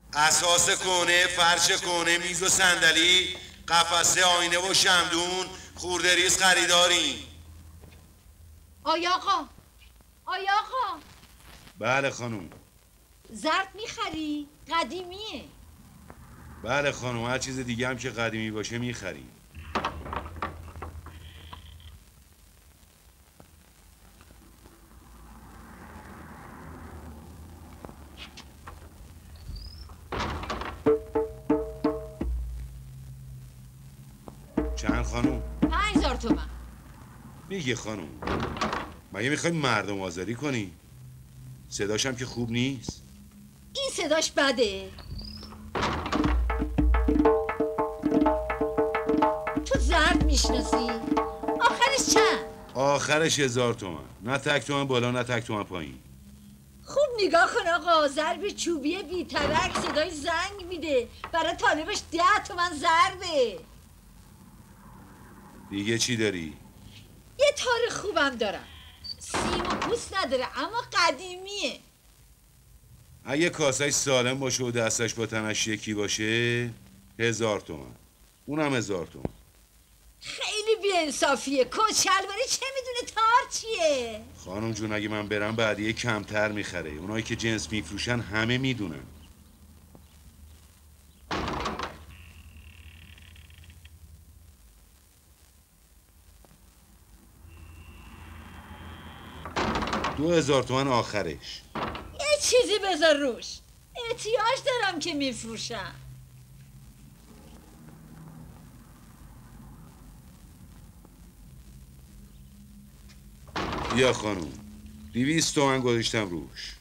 اساس کونه، فرش کونه، میز و صندلی، قفسه، آینه و شمدون، خورده ریز خریداریم. آیا آقا، آیا آقا. بله خانم. زرد میخری؟ قدیمیه. بله خانم، هر چیز دیگه هم که قدیمی باشه میخریم. چند خانم؟ 5000 تومن. میگه خانم مگه میخوای مردم آزاری کنی؟ صداشم که خوب نیست. این صداش بده. تو زرد میشناسی؟ آخرش چند؟ آخرش 1000 تومن. نه تک تومن بالا نه تک تومن پایین. خوب نگاه کن آقا، ضرب چوبی بی ترک صدای زنگ میده. برای طالبش 10 تومن ضربه. دیگه چی داری؟ یه تار خوبم دارم، سیم و پوست نداره اما قدیمیه. اگه کاسش سالم باشه و دستش با تنش یکی باشه 1000 تومن. اونم 1000 تومن. خیلی بی‌انصافیه. کچلواری چه میدونه تار چیه؟ خانم جون اگه من برم بعدیه کمتر میخره. اونایی که جنس میفروشن همه میدونن. دو 2000 تومن آخرش. یه چیزی بذار روش، احتیاج دارم که میفروشم. بیا خانم 200 تومن گذاشتم روش.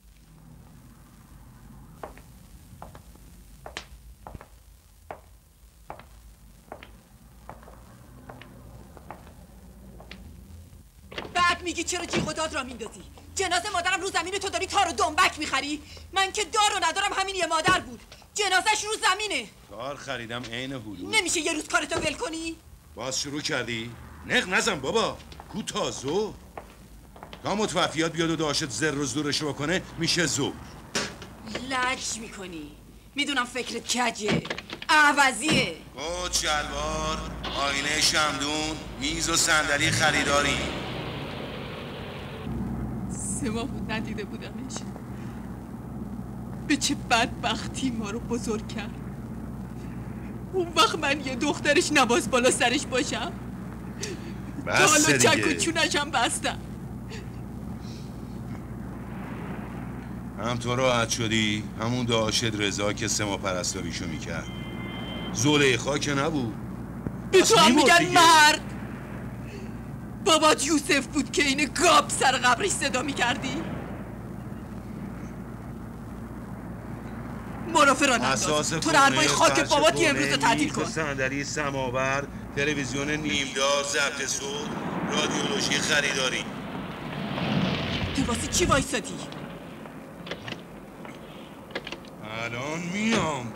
بعد میگی چرا جیغ و داد را میندازی؟ جنازه مادرم رو زمینه، تو داری تار و دنبک میخری؟ من که دار و ندارم همین یه مادر بود. جنازش رو زمینه. تار خریدم عین حدود. نمیشه یه روز کارتو ول کنی؟ باز شروع کردی؟ نق نزن بابا. کو تازو تا متوفیات بیاد و داشت زر و زورشو بکنه میشه زور. لج میکنی. میدونم فکرت کجه، عوضیه. کت، شلوار، آینه شمدون، میز و صندلی خریداری. 3 ماه بود ندیده بودمش. به چه بدبختی ما رو بزرگ کرد. اون وقت من یه دخترش نباز بالا سرش باشم. تا حالا چک و چونشم بستم. هم تو راحت شدی همون داشت رضا که 3 ماه پرستاریشو میکرد. زلیخا که نبود. به تو هم میگن مرد. بابات یوسف بود که این گاب سر قبرش صدا میکردی؟ مرافع را ننداز. تو رو حرفای خاک بابات یه امروز رو تعطیل کن. صندلی سماور، تلویزیون نیمدار، ضبط صوت، رادیولوژی خریداری. تو واسه چی وایسادی؟ الان میام.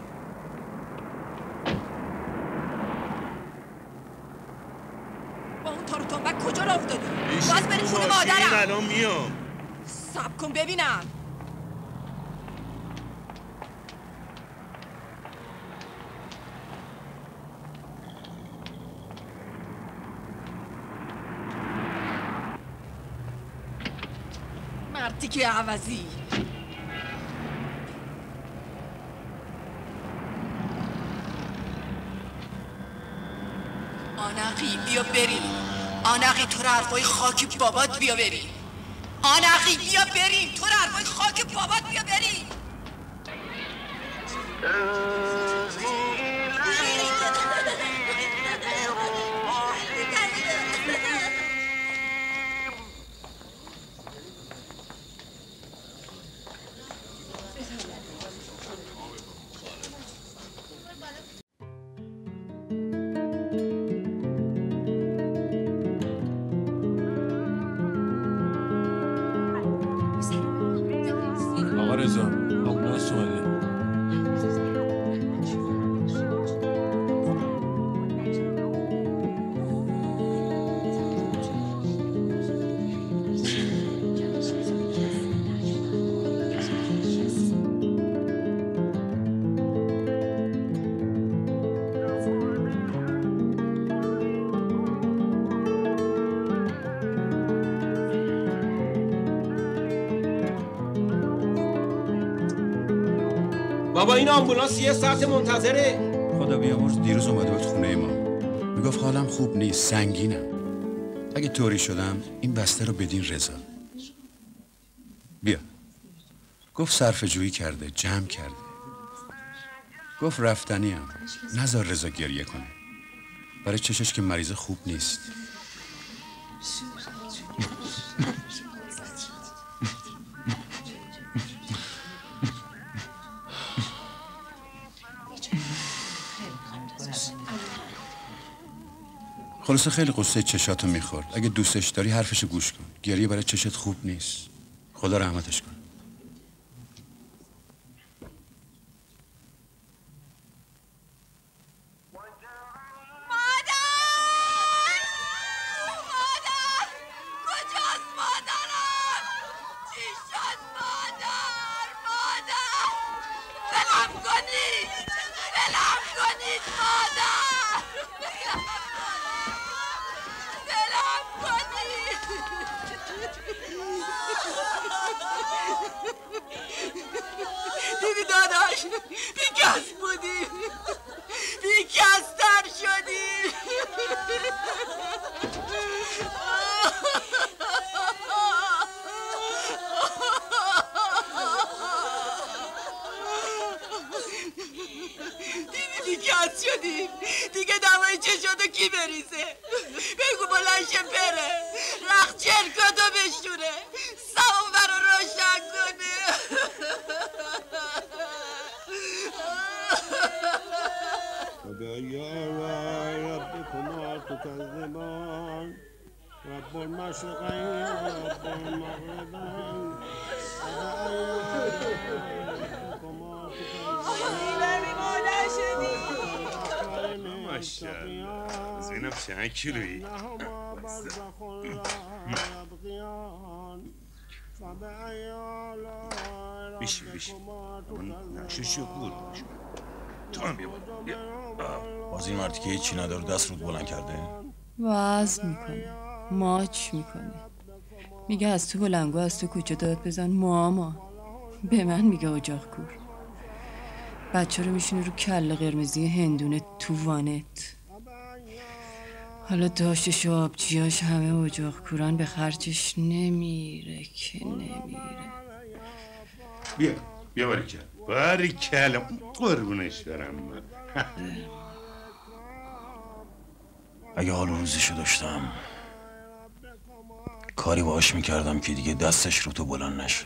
با اون تارو تنبک کجا را افتادی؟ باز بری خونه مادرم. الان میام. صبر کن ببینم. مردی که عوضی. آنقی بیا بریم. آنقی تو رو حرفای خاک بابات بیا بریم. آنقی بیا بریم. تو رو حرفای خاک بابات بیا بریم. آقا رضا آقا سواله. بابا این آمبولانس 1 ساعت منتظره. خدا بیامرز دیروز اومده بود خونه ما، میگفت حالم خوب نیست، سنگینم. اگه طوری شدم این بسته رو بدین رضا. بیا. گفت صرفه جویی کرده، جمع کرده. گفت رفتنیم، نذار رضا گریه کنه. برای چشش که مریض خوب نیست. خلاصه خیلی قصه چشاتو میخورد. اگه دوستش داری حرفشو گوش کن. گریه برای چشت خوب نیست. خدا رحمتش کن. دیدی داداش بیکس بودی، بیکستر شدی. دیدی بیکس شدی دیگه دمای چشاتو کی بریزه؟ بگو بلنشه بره رخت چرکاتو بشوره سوابر رو روشن کنه. ربكما تكذبان رب المشرقين رب المغربين ماشاءالله زینب چند کیلویی؟ بیشی اون نقششو گور باش. تو هم بیا باز این مردی که هیچی نداره دست رود بلند کرده، وزن میکنه، ماچ میکنه، میگه از تو بلنگو از تو کوچه داد بزن. ماما به من میگه اجاق کور. بچه رو میشونه رو کله قرمزی هندونه تو وانت. حالا داشتش و آبجیاش همه اجاق کوران، به خرجش نمیره که نمیره. بیا باریکل قربونش برم من. اگه حال روزشو داشتم کاری باهاش میکردم که دیگه دستش رو تو بلند نشه.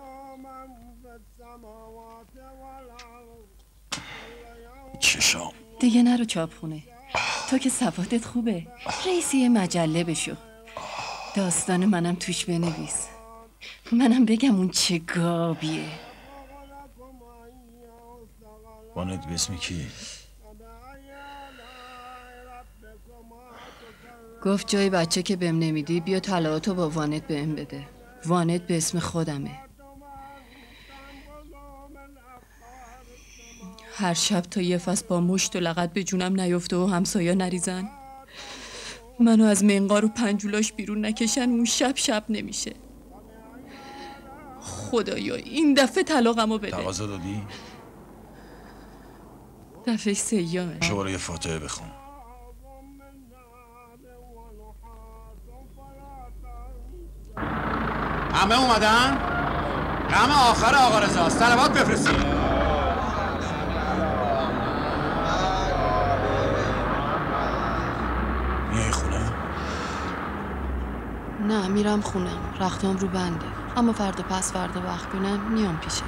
چشام دیگه نرو چاپخونه، تو که سوادت خوبه، رئیسی مجله بشو، داستان منم توش بنویس، منم بگم اون چه گابیه. وانت به اسم کی؟ گفت جای بچه که بهم نمیدی بیا طلاهاتو با وانت بهم بده. وانت به اسم خودمه. هر شب تا یه فصل با مشت و لغت به جونم نیفته و همسایا نریزن، منو از منقار و پنجولاش بیرون نکشن، اون شب نمیشه. خدایا این دفعه طلاقمو بده. تقاضا دادی؟ دفعه سیامه. شو برو یه فاتحه بخون. همه اومدن؟ همه آخر آقا رضا صلوات بفرستید. میای خونه؟ نه میرم خونم، رختام رو بنده، اما فردا پس فردا وقت کنم میام پیشت.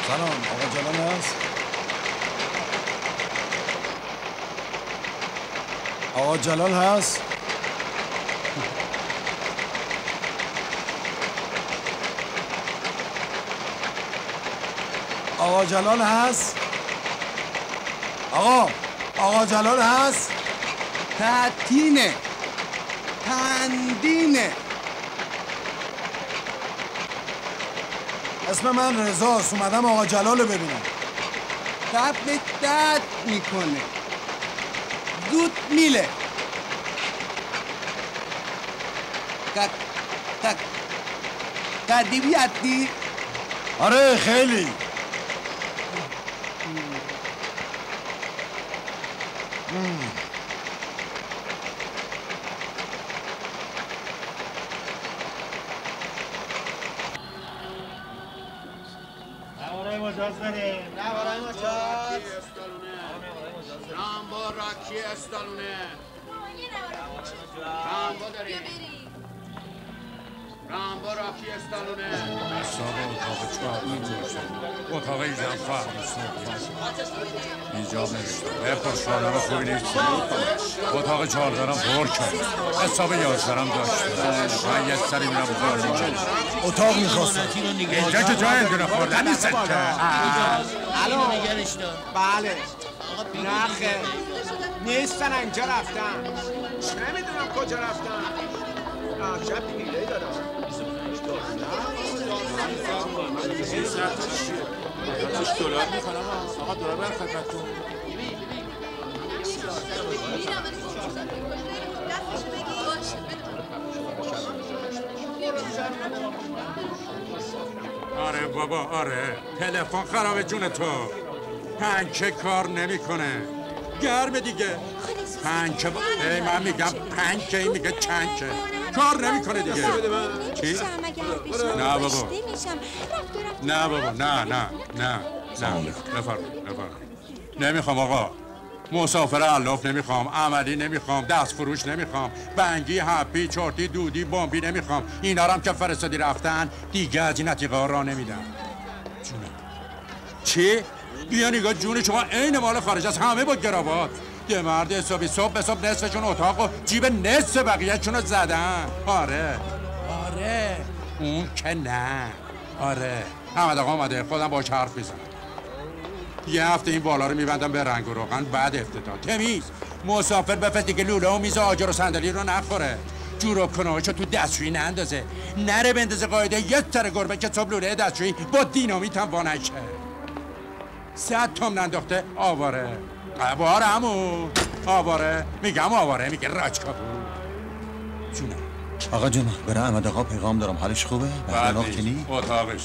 سلام آقا جلال هست؟ آقا جلال هست؟ آقا جلال هست؟ آقا جلال هست؟ تعطینه تندینه. اسم من رضاست، اومدم آقا جلال رو ببینم. قبل درد میکنه زود میله. قدیمی هستی؟ آره خیلی. مجاز بریم. نه برای مجاز. رامبو راکی استالونه. رامبو داریم. رامبو راکی استالونه. اصلا اتاق 4 می‌گوشه. اتاق ایزم فرموسته. اینجا نمیشه. بپر شادم خوبی نیست. اتاق 4 دارم پر کرد. حساب 11 دارم داشته. من یه سری میرم بزار میکنم. اتاق میخواستم. اینجا که جای دونه خوردن نیست که. الو نگرش دار. بله. نخه. نیستن اینجا رفتن. نمیدونم کجا رفتن. شب دیگه دارم. دلار میکنم آقا دلار بر خدمتتون. آره بابا آره تلفن خرابه جون تو. پنکه کار نمیکنه. گرمه دیگه. پنکه من میگم پنکه این میگه چنکه. کار نمیکنه دیگه. چی؟ نه بابا. نه بابا نه بفرمایید. نمیخوام آقا. مسافر علاف نمیخوام، عملی نمیخوام، دست فروش نمیخوام، بنگی، هپی، چرتی، دودی، بمبی نمیخوام. اینا رو هم که فرستادی رفتن دیگه از این نتیقه را نمیدم. جونه چی؟ بیا نگاه جون شما عین مال خارج از همه با گراوات. یه مرد حسابی صبح به صبح نصفشون اتاق و جیب نصف بقیه‌شون رو زدن. آره اون که نه. آره احمد آقا اومده خودم باهاش حرف میزنم. یه هفته این بالا رو میبندم به رنگ و روغن بعد افتتاح. تمیز مسافر بفت دیگه لوله و میز آجر و صندلی رو نخوره. جوراب کنهاشو تو دستشویی نندازه. نره بندازه قاعده یه سر گربه که صبح لوله دستشویی با دینامیت هم وانشه. 100 تومن انداخته آواره. قبار عمو آواره. میگم آواره میگه راجکا بود. جونه آقا جون برای احمد آقا پیغام دارم. حالش خوبه؟ بعد نیست اتاقشه.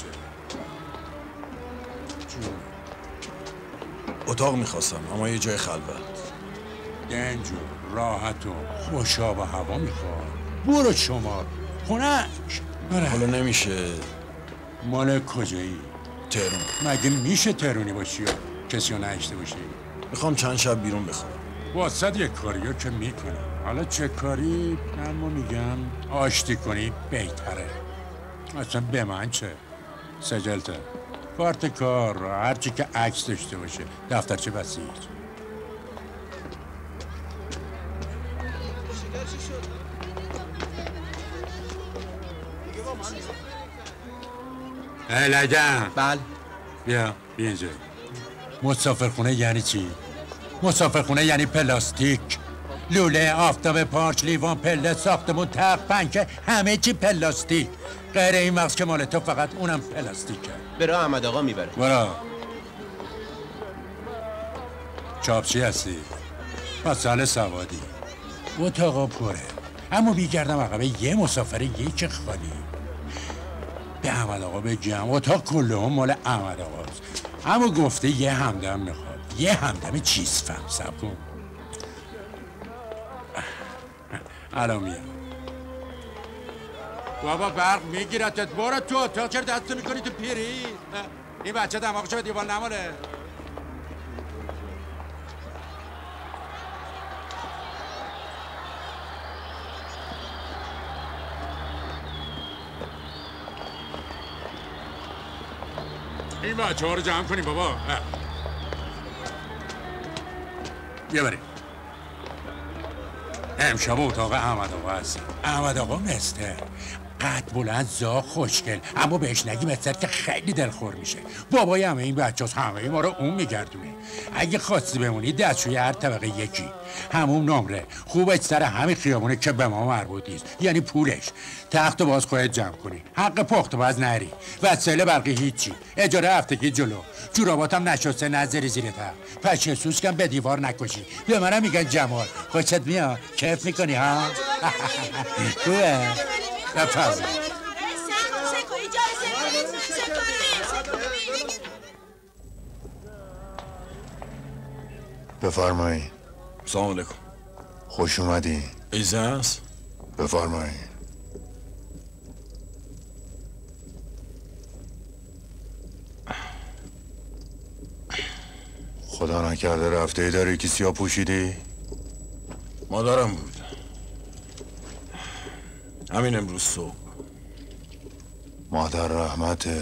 اتاق میخواستم اما یه جای خلوت. دنجو راحت و خوشاب و هوا میخواد. برو شمار خونک. حالا نمیشه. مال کجایی؟ تهران. مگه میشه تهرونی باشی و کسی رو نهشته باشی؟ میخوام چند شب بیرون بخورم. واسد یک کاریو که میکنه. حالا چه کاری؟ من میگم آشتی کنی بهتره. اصلا به من چه؟ سجلته کارت کار هرچی که عکس داشته باشه. دفترچه بسیج. لگن. بله بیا اینجا. مسافرخونه یعنی چی؟ مسافرخونه یعنی پلاستیک. لوله، آفتاب، پارچ، لیوان، پله، ساختمون، تخت، پنکه، همه چی پلاستیک. غیر این مغز که مال تو فقط اونم پلاستیکه. برای احمد آقا میبره. برا چاپچی هستی؟ مسئله سوادی. اتاقا پره اما بیگردم عقبه یه مسافر یک خالی. به احمد آقا بگم اتاق کله هم مال احمد آقاست. اما گفته یه همدم میخواد. یه همدم چیز فهم سب کن. الان میام. بابا برق میگیرتت. برو تو اتاق. چرا دستو میکنی تو پیری؟ این بچه دماغشو به دیوار نماله. این بچه ها رو جمع کنیم بابا. بیا بریم. امشب اتاق احمد آقا هستیم. احمد آقا مستر قد بلند زا خوشگل، اما بهش نگی مستر که خیلی دلخور میشه. بابای همه این بچه هست، همه ما رو اون میگردونه. اگه خواستی بمونی دستشوی هر طبقه یکی، همون نمره خوبش سر همین خیابونه که به ما مربوط نیست، یعنی پولش. تخت باز خواهد جمع کنی، حق پخت باز نری، وسایل برقی هیچی، اجاره هفتگی جلو، جوراباتم نشسته نظری زیر تخت، پشه سوسکم به دیوار نکشی. به منم میگن جمال. خوشت میاد؟ کیف میکنی ها؟ خوبه؟ بفرمایید. بفرمایید. سلام علیکم. خوش اومدی. ایزه هست؟ بفرمایید. خدا نکرده رفته داری که سیاه پوشیدی؟ مادرم بود، همین امروز صبح. مادر رحمته.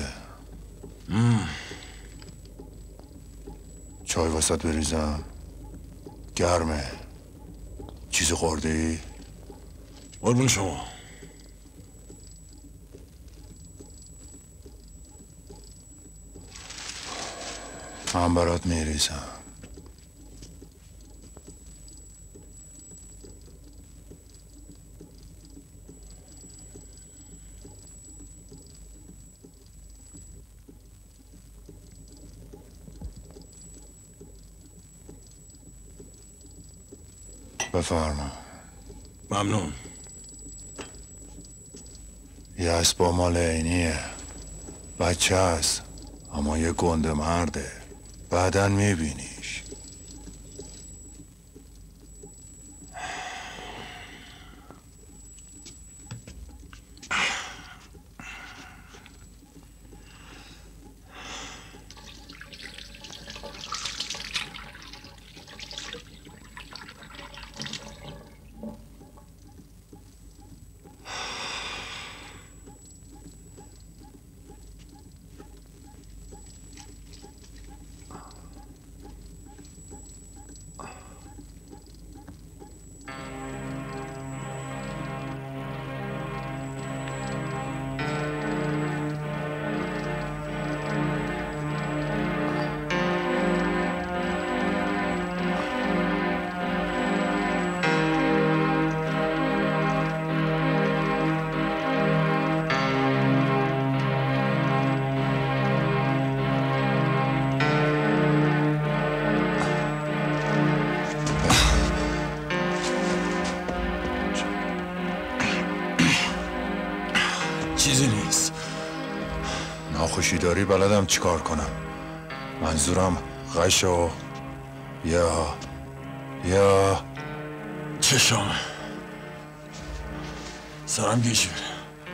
چای واسط بریزم؟ گرمه. چیزی خوردی؟ قربون شما. من برات میریزم. بفرما. ممنون. یه اسبا مال عینیه، بچه هست اما یه گنده مرده، بعدن میبینیش. چیزی نیست. ناخوشی داری بلدم چیکار کنم. منظورم غش و یا چشام سرم گیج میره.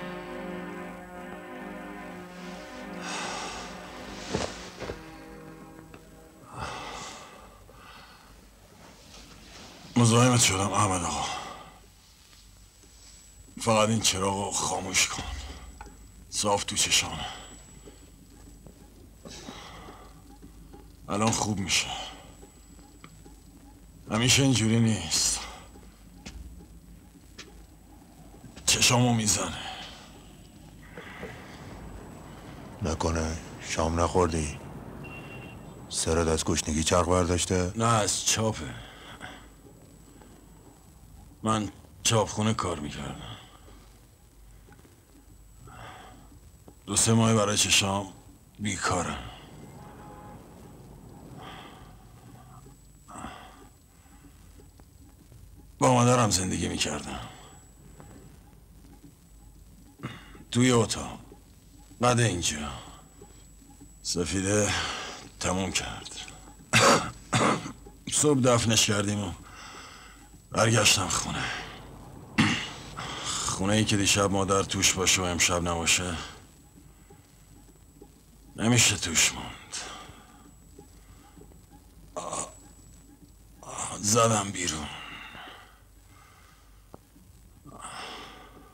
مزاحمت شدم احمد آقا. فقط این چراغ رو خاموش کن. صاف تو چشام. الان خوب میشه. همیشه اینجوری نیست. چشامو میزنه. نکنه شام نخوردی؟ سرت از گشنگی چرخ برداشته؟ نه از چاپه. من چاپخونه کار میکردم. 2-3 ماه برای چشام بیکارم. با مادرم زندگی میکردم توی اتاق بعد اینجا. سفیده تموم کرد. صبح دفنش کردیم و برگشتم خونه. خونه ای که دیشب مادر توش باشه و امشب نباشه نمیشه توش موند. زدم بیرون.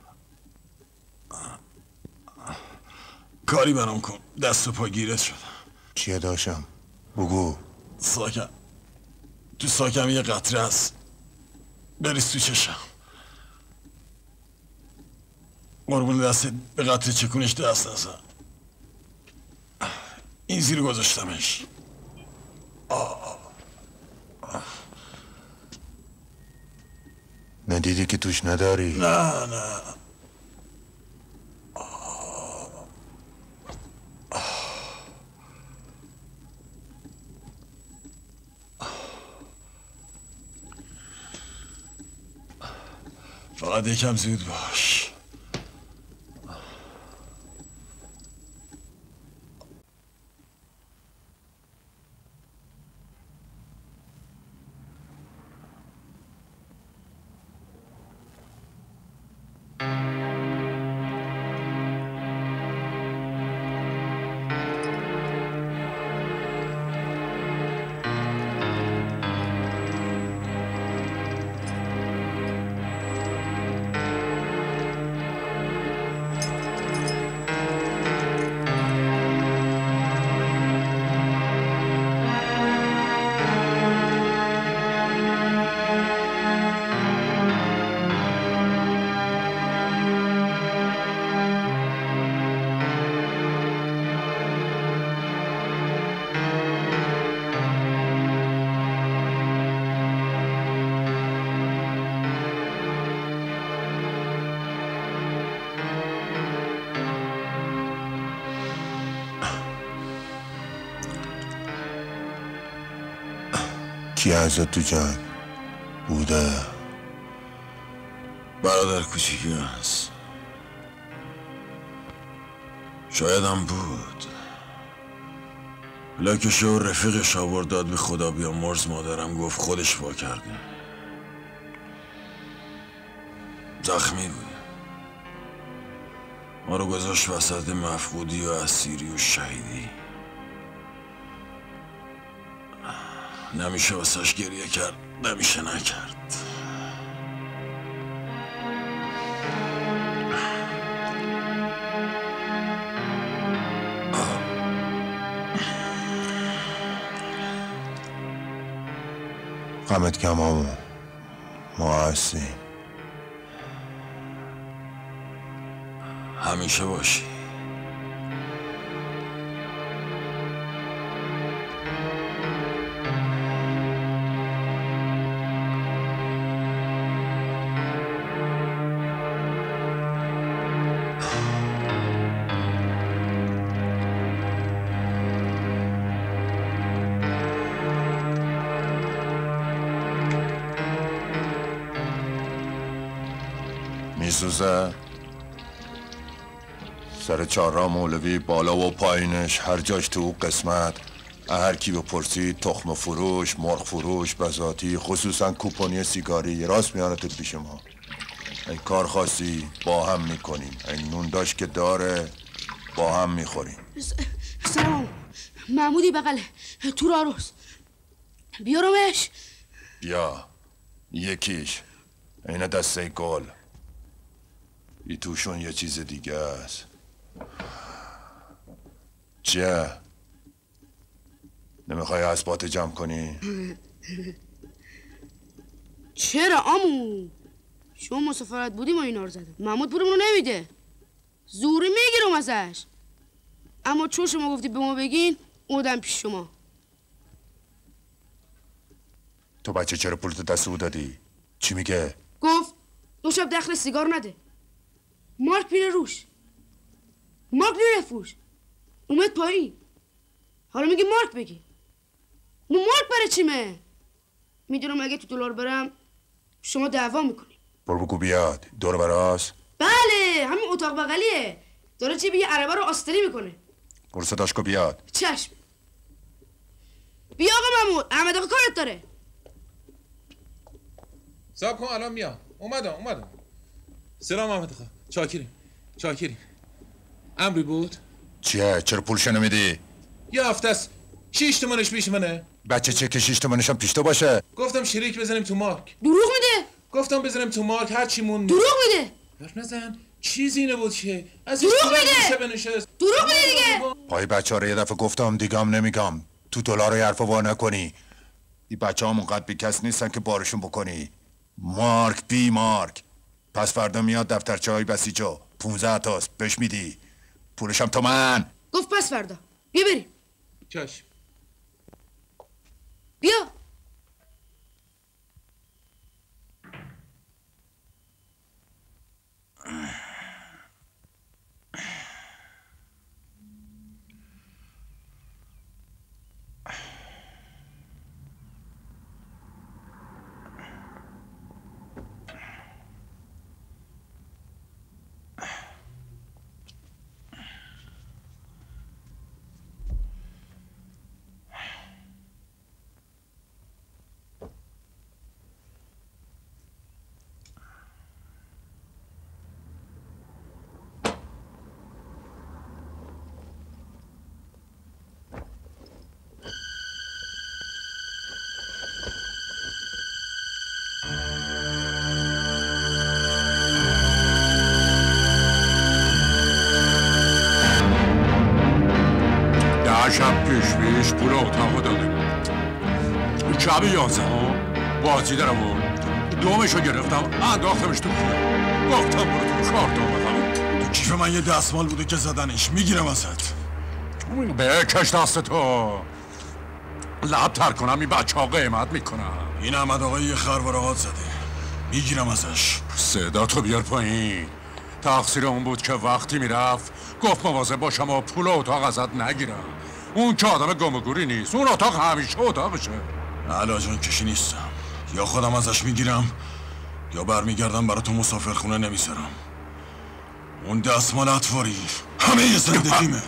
کاری برام کن. دست و پا گیرت شدم. چیه داشتم؟ بگو. ساکم تو ساکم یه قطره هست، بریز تو چشم. قربون دستت به قطره چکونش دست نزن. این زیر گذاشتمش. ندیدی که توش نداری؟ نه فقط یکم زود باش. کی ازت تو جنگ بوده؟ برادر کوچیکی هست، شاید هم بود. لکش و رفیقش آورد داد به خدا بیامرز. مادرم گفت خودش وا کرده. زخمی بود، ما رو گذاشت وسط مفقودی و اسیری و شهیدی. نمیشه واسش گریه کرد، نمیشه نکرد. غمت کم آمو، ما هستیم. همیشه باشی. میسوزه سر چهارراه مولوی بالا و پایینش هر جاش تو قسمت. هر کی بپرسید تخم فروش، مرغ فروش، بزاتی، خصوصا کوپونی سیگاری راست میانتت پیش ما. این کار خاصی با هم میکنیم، این نون داشت که داره با هم میخوریم. سلام محمودی بغله تو را روز بیارمش. بیا یکیش این دسته گل، ای توشون یه چیز دیگه است. چیه؟ نمیخوای اسبات جمع کنی؟ چرا عمو؟ شما مسافرت بودی ما اینا رو زدم. محمود پولمونو نمیده، زوری میگیرم ازش. اما چون شما گفتی به ما بگین اومدم پیش شما. تو بچه چرا پولتو دست او دادی؟ چی میگه؟ گفت دو شب دخل سیگار نده، مارک میره روش، مارک میره فروش. اومد پایین، حالا میگه مارک بگی. مارک برای چیمه؟ میدونم اگه تو دلار برم شما دعوا میکنی. برو بگو بیاد. دور براست؟ بله همین اتاق بغلیه، داره چی یه عربه رو آستری میکنه. برو صداش کو بیاد. چشم. بیا آقا محمود، احمد آقا کارت داره. صبر کن الان میام. اومدم. سلام احمد آقا. چاکریم. امری بود؟ چیه؟ چرا پولشو نمیدی؟ یه هفته است 6 تومنش پیش منه. بچه چه که 6 تومنش هم پیش تو باشه؟ گفتم شریک بزنیم تو مارک. دروغ میده. گفتم بزنیم تو مارک هر چی مون. دروغ میده. حرف نزن. چیزی نبود که از دروغ میگه. دروغ میگه دیگه. پای بچه ها رو یه دفعه گفتم دیگم نمیگم. تو دلار رو حرفا وا نکنی. این بچه ها منقدر بی کس نیستن که بارشون بکنی. مارک بی مارک. پس فردا میاد دفترچه های بسیجا 15 تاست بهش میدی. پولشم تو من. گفت پس فردا بیا بریم. چشم. بیا. شب پیش پول اتاقو داده بود. شب 11 بازی داره بود. دومشو گرفتم انداختمش تو خونه. گفتم برو تو کارتو بخوام. تو کیف من یه دستمال بوده که زدنش. میگیرم ازت. بکش دست تو. لب تر کنم این بچه ها قیمت میکنم. این احمد آقای یه خروارهات زده. میگیرم ازش. صدا تو بیار پایین. تقصیر اون بود که وقتی میرفت گفت مواظب باشم و پول اتاق ازت نگیرم. اون که آدم گمگوری نیست. اون اتاق همیشه اتاقشه. علاجان کشی نیستم. یا خودم ازش میگیرم یا برمیگردم برای تو مسافرخونه نمیذارم. اون دستمال اطواری همه یه زندگیمه.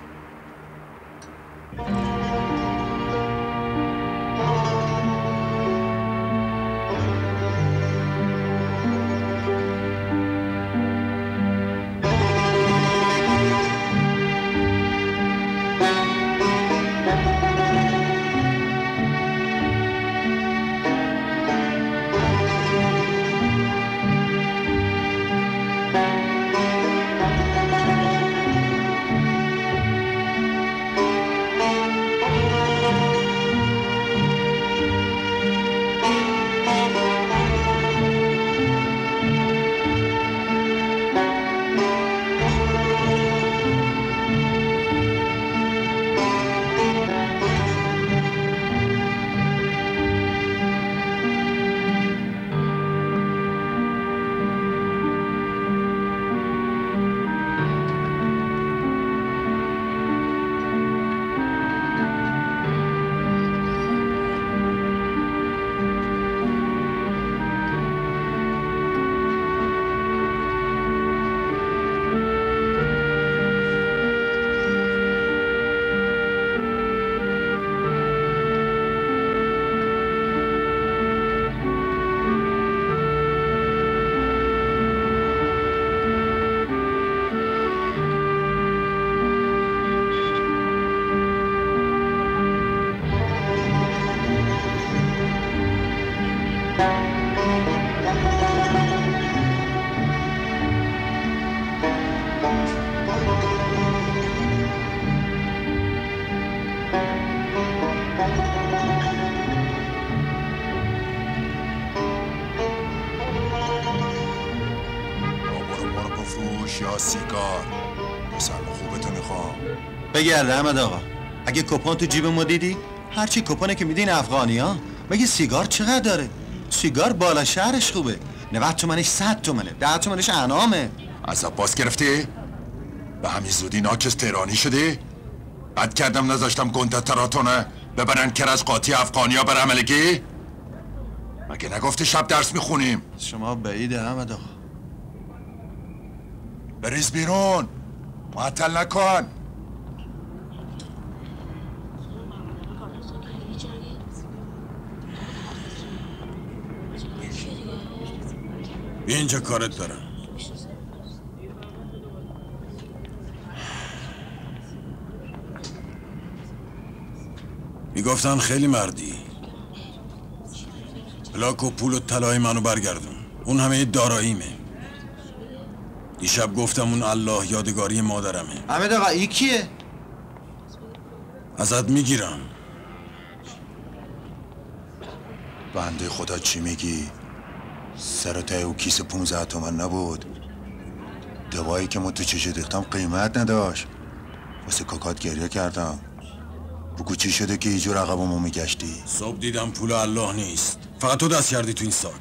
بگرده احمد آقا. اگه کپون تو جیب ما دیدی؟ هرچی کپونه که میدین افغانی ها. مگه سیگار چقدر داره؟ سیگار بالا شهرش خوبه. 90 تومنش 100 تومنه. 10 تومنش انعامه. از عباس گرفتی؟ به همین زودی ناکس تهرانی شدی؟ بد کردم نذاشتم گندتراتونه ببرن کرج قاطی افغانی ها بر عملگی؟ مگه نگفتی شب درس میخونیم؟ شما بعیده احمد آقا. بریز بیرون. معطل نکن. بیا اینجا کارت دارم. میگفتن خیلی مردی. پلاک و پول و طلای منو برگردون. اون همه داراییمه. دیشب گفتم اون الله یادگاری مادرمه. حمید آقا این کیه؟ ازت میگیرم. بنده خدا چی میگی؟ سر ته او کیسه 15 تومن نبود. دوایی که من تو چشت ریختم قیمت نداشت. واسه کاکات گریه کردم. بگو چی شده که اینجور عقبمو میگشتی؟ صبح دیدم پول الله نیست، فقط تو دست کردی تو این ساک.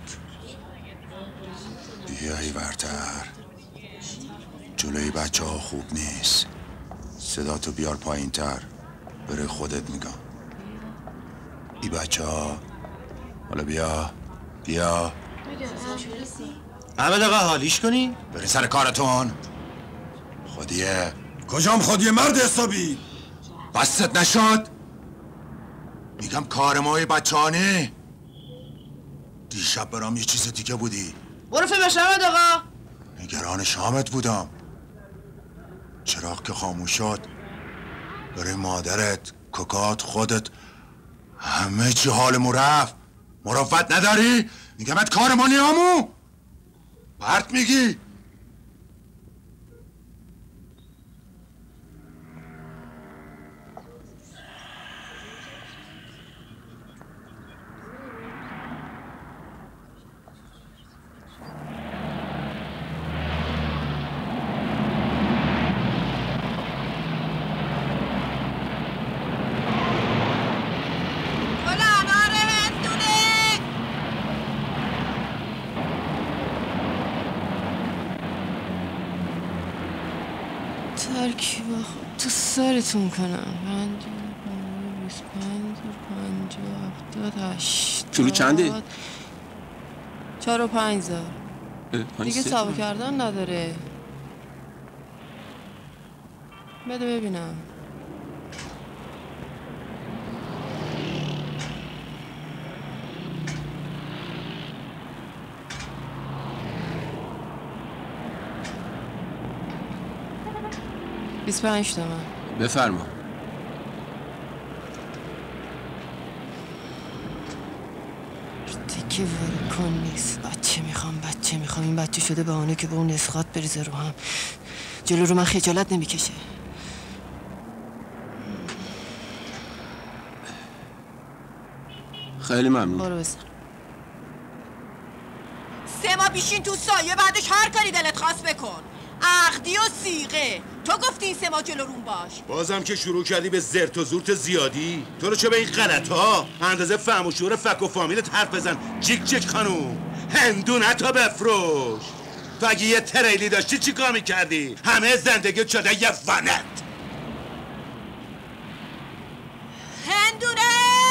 بیایی برتر. جلوی بچه ها خوب نیست. صدا تو بیار پایین تر. برای خودت میگم. ای بچه ها حالا بیا حمید آقا حالیش کنی؟ بری سر کارتون. خودیه. کجام خودیه مرد حسابی؟ بستت نشد؟ میگم کار مای بچه ها نه. دیشب برام یه چیز دیگه بودی. برو فیلمش حمید آقا. نگران شامت بودم. چراغ که خاموش شد برای مادرت، کاکات، خودت همه چی حالمو رفت. مروت نداری؟ میگمت کار ما نیامو پرت میگی؟ ترکیب تو سرتون کنم. 50 50 80 کیلو چنده؟ 4 و 5 هزار. دیگه سابو کردن نداره. بده ببینم. $25 تومن. بفرما. دیگه ولکن نیست. بچه میخوام این بچه شده بهانه که با اون اسقاط بریزه رو هم. جلو رو من خجالت نمیکشه. خیلی ممنون. برو بزن. 3 ماه بیشین تو سایه، بعدش هر کاری دلت خواست بکن. عقدی و سیغه. تو گفتی این 3 ماه جلو روم باش. بازم که شروع کردی به زرت و زورت زیادی. تو رو چه به این غلط ها اندازه فهم و شعور فک و فامیلت حرف بزن. جیک جیک خانوم هندون حتی بفروش. تو اگه یه تریلی داشتی چی کار میکردی؟ همه زندگیت شده یه ونت. هندونه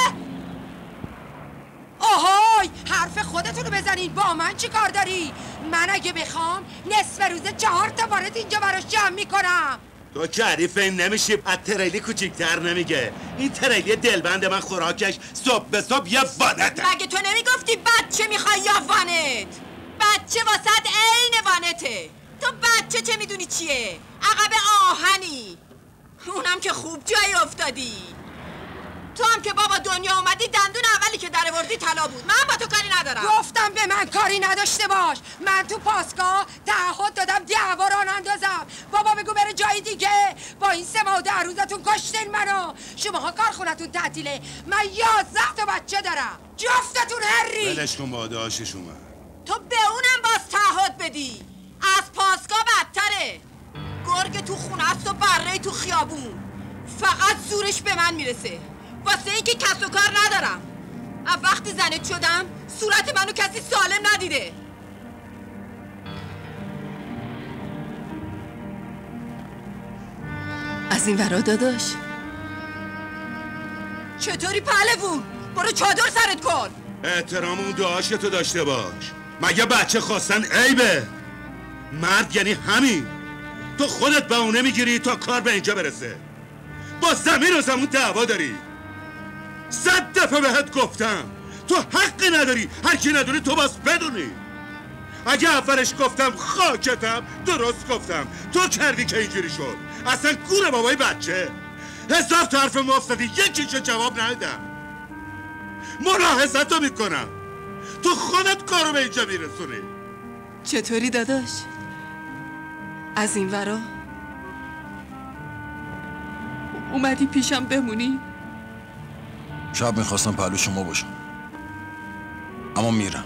آهای حرف خودتونو بزنین. با من چی کار داری؟ من اگه بخوام نصف روزه 4 تا وارد اینجا براش جمع میکنم. تو که حریف این نمیشی. از تریلی کوچیک‌تر نمیگه. این تریلی دلبند من خوراکش صبح به صبح یه وانته. مگه تو نمیگفتی بچه میخوای یا وانت؟ بچه واسط عین وانته. تو بچه چه میدونی چیه؟ عقب آهنی. اونم که خوب جای افتادی. تو هم که بابا دنیا اومدی دندون اولی که در آوردی طلا بود. من با تو کاری ندارم. گفتم به من کاری نداشته باش. من تو پاسگاه تعهد دادم دعوا راه نندازم. بابا بگو بره جای دیگه. با این 3 ماه و 10 روزتون کشتین منو. شماها کارخونتون تعطیله. من 11 تا بچه دارم. جفتتون هری. ولش کن با داشش اومد. تو به اونم باز تعهد بدی. از پاسگاه بدتره. گرگ تو خونه است و بره تو خیابون. فقط زورش به من میرسه. واسه اینکه کس و کار ندارم. از وقتی زنت شدم صورت منو کسی سالم ندیده. از این ورا داداش چطوری پهلوون؟ برو چادر سرت کن. احترام اون دعاش تو داشته باش. مگه بچه خواستن عیبه؟ مرد یعنی همین. تو خودت بهونه میگیری تا کار به اینجا برسه. با زمین و زمون دعوا داری. 100 دفعه بهت گفتم تو حقی نداری. هر کی ندونی تو باز بدونی. اگه اولش گفتم خاکتم درست گفتم. تو کردی که اینجوری شد. اصلا گور بابای بچه. حساب تا حرف مفتدی یکیشو جواب ندادم. ملاحظتو میکنم. تو خودت کارو به اینجا میرسونی. چطوری داداش؟ از این ورا اومدی پیشم بمونی؟ شب میخواستم پهلو شما باشم، اما میرم.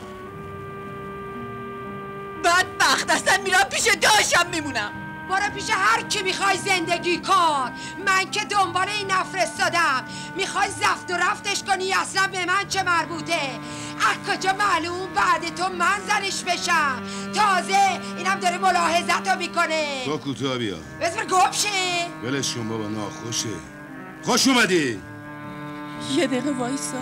بدبخت اصلا میرم پیش داشم میمونم. برو پیش هر کی میخوای زندگی کن. من که دنبال این نفرستادم. میخوای زفت و رفتش کنی اصلا به من چه مربوطه؟ از کجا معلوم بعد تو من زنش بشم؟ تازه اینم داره ملاحظت رو میکنه. تو کوتاه بیا بذار گم شه. ولش کن بابا، ناخوشه. خوش اومدی. یه دقیقه وایسا.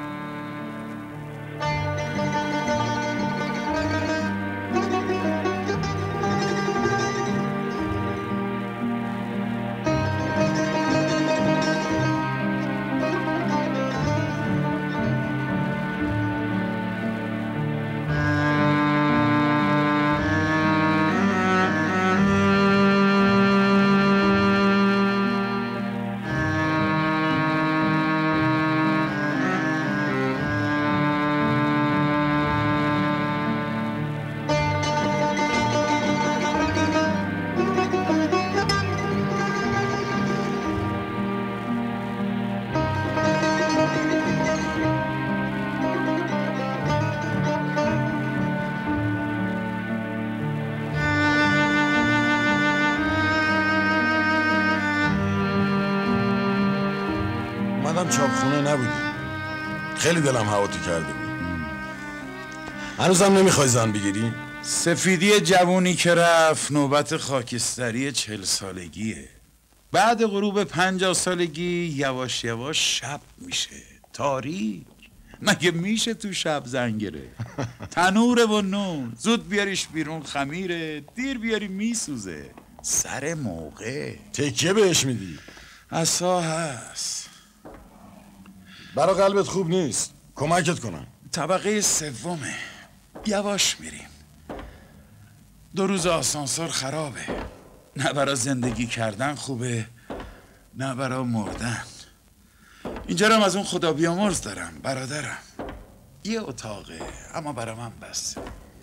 چاپخونه نبودی، خیلی دلم هواتو کرده بود. هنوزم نمیخوای زن بگیری؟ سفیدی جوونی که رفت نوبت خاکستری 40 سالگیه. بعد غروب 50 سالگی یواش یواش شب میشه، تاریک. مگه میشه تو شب زنگره؟ تنوره و نون، زود بیاریش بیرون خمیره، دیر بیاری میسوزه. سر موقع تکیه بهش میدی؟ عصا هست. برا قلبت خوب نیست، کمکت کنم. طبقه سومه، یواش میریم. 2 روز آسانسور خرابه. نه برا زندگی کردن خوبه، نه برا مردن. اینجا رو از اون خدا بیامرز دارم، برادرم. یه اتاقه اما برا من بسته.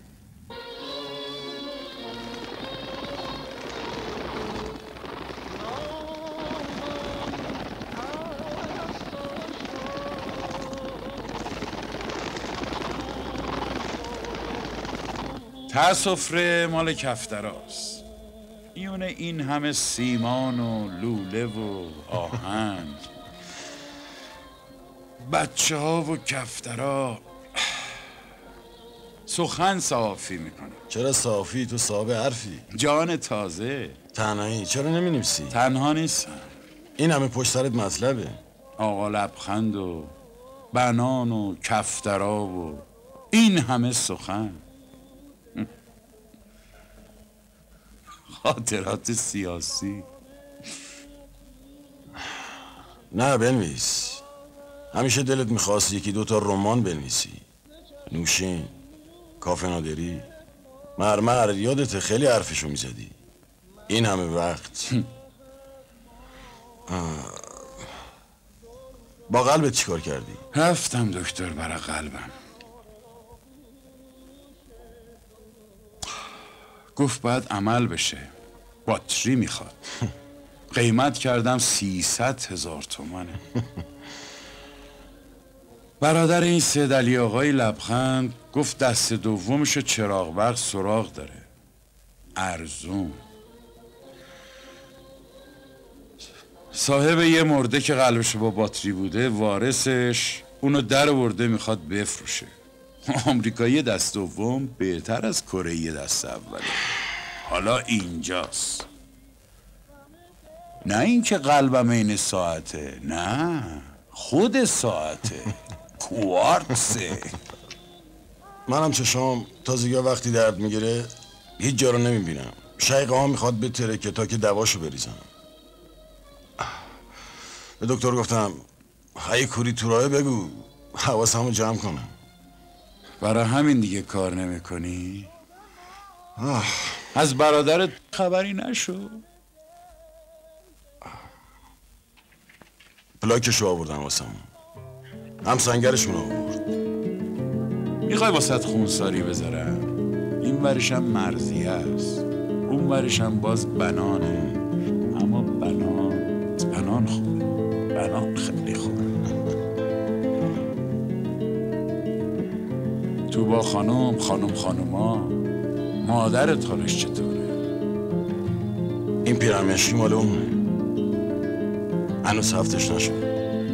ته سفره مال کفتراست. میونه این همه سیمان و لوله و آهن، بچه ها و کفترا سخن صافی میکنه. چرا صافی؟ تو صاحب حرفی. جان تازه. تنهایی؟ چرا نمی نویسی؟ تنها نیستم. این همه پشت سرت مطلبه. آقا لبخند و بنان و کفترا و این همه سخن. خاطرات سیاسی. نه بنویس. همیشه دلت میخواست 1-2 تا رمان بنویسی. نوشین، کافه نادری، مرمر. یادت خیلی حرفشو میزدی. این همه وقت. با قلبت چیکار کردی؟ رفتم دکتر برای قلبم. گفت باید عمل بشه، باتری میخواد. قیمت کردم 300,000 تومانه. برادر این سید علی آقای لبخند گفت دست دومشو چراغ برق سراغ داره، ارزون. صاحب یه مرده که قلبش با باتری بوده، وارثش اونو در آورده میخواد بفروشه. آمریکایی دست دوم بهتر از کره دست اوله. حالا اینجاست. نه اینکه قلبم این ساعته، نه خود ساعته. کوارتزه. منم چشام تازگی وقتی درد میگیره هیچ جا رو نمیبینم. شیقه ها میخواد بتره که تا که دواشو بریزم. به دکتر گفتم هی کوری تو راه بگو حواسمو جمع کنم. برای همین دیگه کار نمی کنی؟ از برادرت خبری نشو؟ پلاکشو آوردن واسم، هم سنگرشون آورد. میخوای واسط خونساری بذارم؟ این ورشم مرضیه است. اون ورشم باز بنانه، اما بنان خوبه، بنان خیلی خوبه. تو با خانوما مادرت حالش چطوره؟ این پیرمشی مال اونه، هنوز هفتش نشد.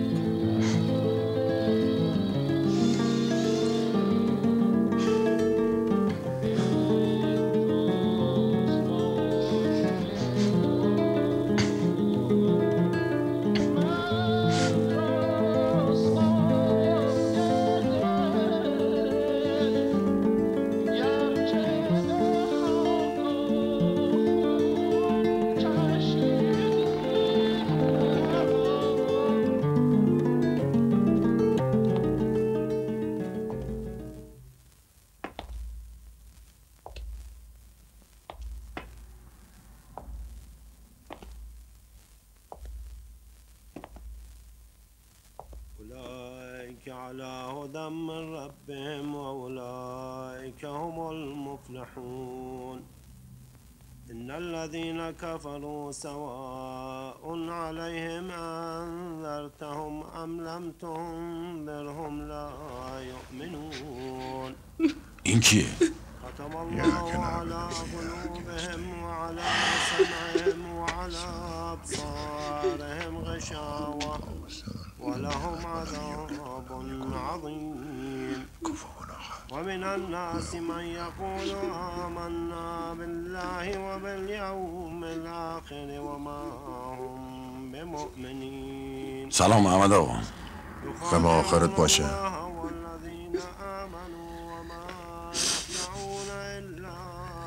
أولئك على هدى من ربهم وأولئك هم المفلحون إن الذين كفروا سواء عليهم أنذرتهم أم لم تنذرهم لا يؤمنون این کیه؟ ختم الله على قلوبهم وعلى سمعهم وعلى أبصارهم غشاوة ولهم عذاب عظيم ومن الناس من يقول آمنا بالله وباليوم الآخر وما هم بمؤمنين. سلام محمد آقا. خب آخرت باشه. والذين آمنوا وما يخدعون إلا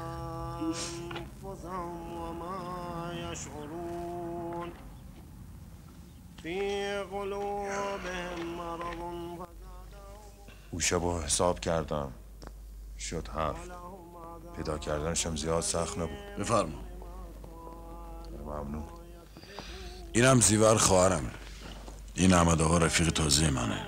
أنفسهم وما يشعرون في قلوبهم مرض او شبو حساب کردم شد 7. پیدا کردنشم زیاد سخت نبود. بفرما. ممنون. اینم زیور خواهرمه. این احمد آقا رفیق تازه منه.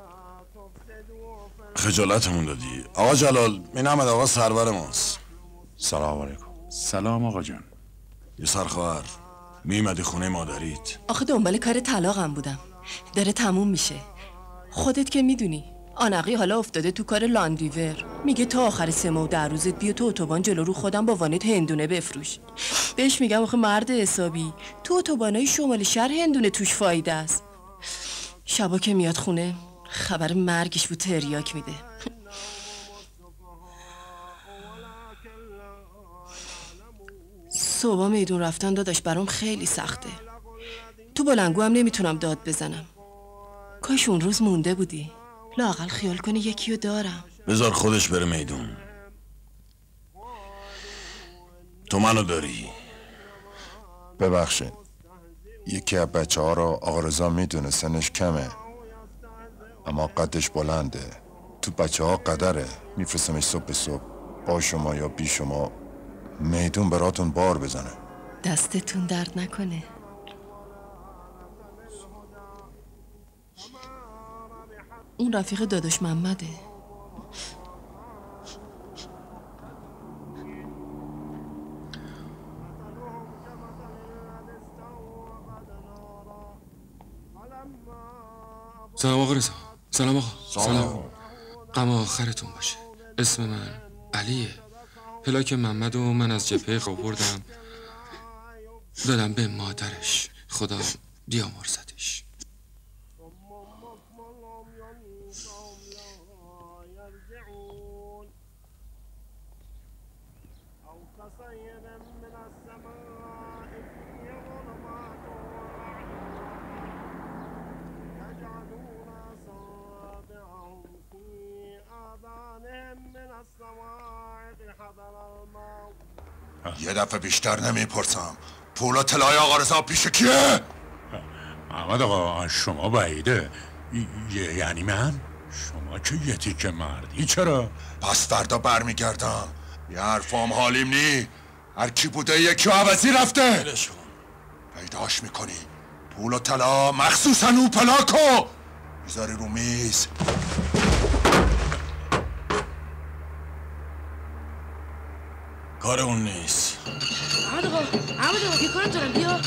خجالتمون دادی. آقا جلال، این احمد آقا سرور ماست. سلام علیکم. سلام آقا جان. یه سرخواهر میمدی خونه مادریت. آخه دنبال کار طلاقم بودم، داره تموم میشه. خودت که میدونی آنقی حالا افتاده تو کار لاندیور. میگه تا آخر 3 ماه و 10 روزت بیا تو اتوبان جلو رو خودم با وانت هندونه بفروش. بهش میگم آخه مرد حسابی، تو اتوبانای شمال شهر هندونه توش فایده است. شبا که میاد خونه خبر مرگش بود تریاک میده. صبح میدون رفتن داداش برام خیلی سخته. تو بلنگو هم نمیتونم داد بزنم. کاش اون روز مونده بودی، لااقل خیال کنی یکیو دارم. بذار خودش بره میدون. تو منو داری. ببخشید، یکی از بچه ها رو آقا رضا میدونه سنش کمه اما قدش بلنده. تو بچه ها قدره. میفرستمش صبح به صبح با شما یا بی شما میدون براتون بار بزنه. دستتون درد نکنه. اون رفیق داداش محمده. سلام آقا رضا. سلام آقا. سلام. غم آخرتون باشه. اسم من علیه. پلاک محمد و من از جبهه آوردم دادم به مادرش. خدا بیامرزدش. یه دفعه بیشتر نمیپرسم. پول و طلای آقا رضا پیش کیه؟ احمد آقا شما بعیده. یعنی من؟ شما که یه تیکه مردی چرا؟ پس فردا برمیگردم. یه حرفام حالیم نی. هر کی بوده یکی عوضی رفته. پیداش میکنی. پول و طلا مخصوصا اون پلاکو میذاری رو میز. کار اون نیست. احمد آقا یه کارت دارم. بیا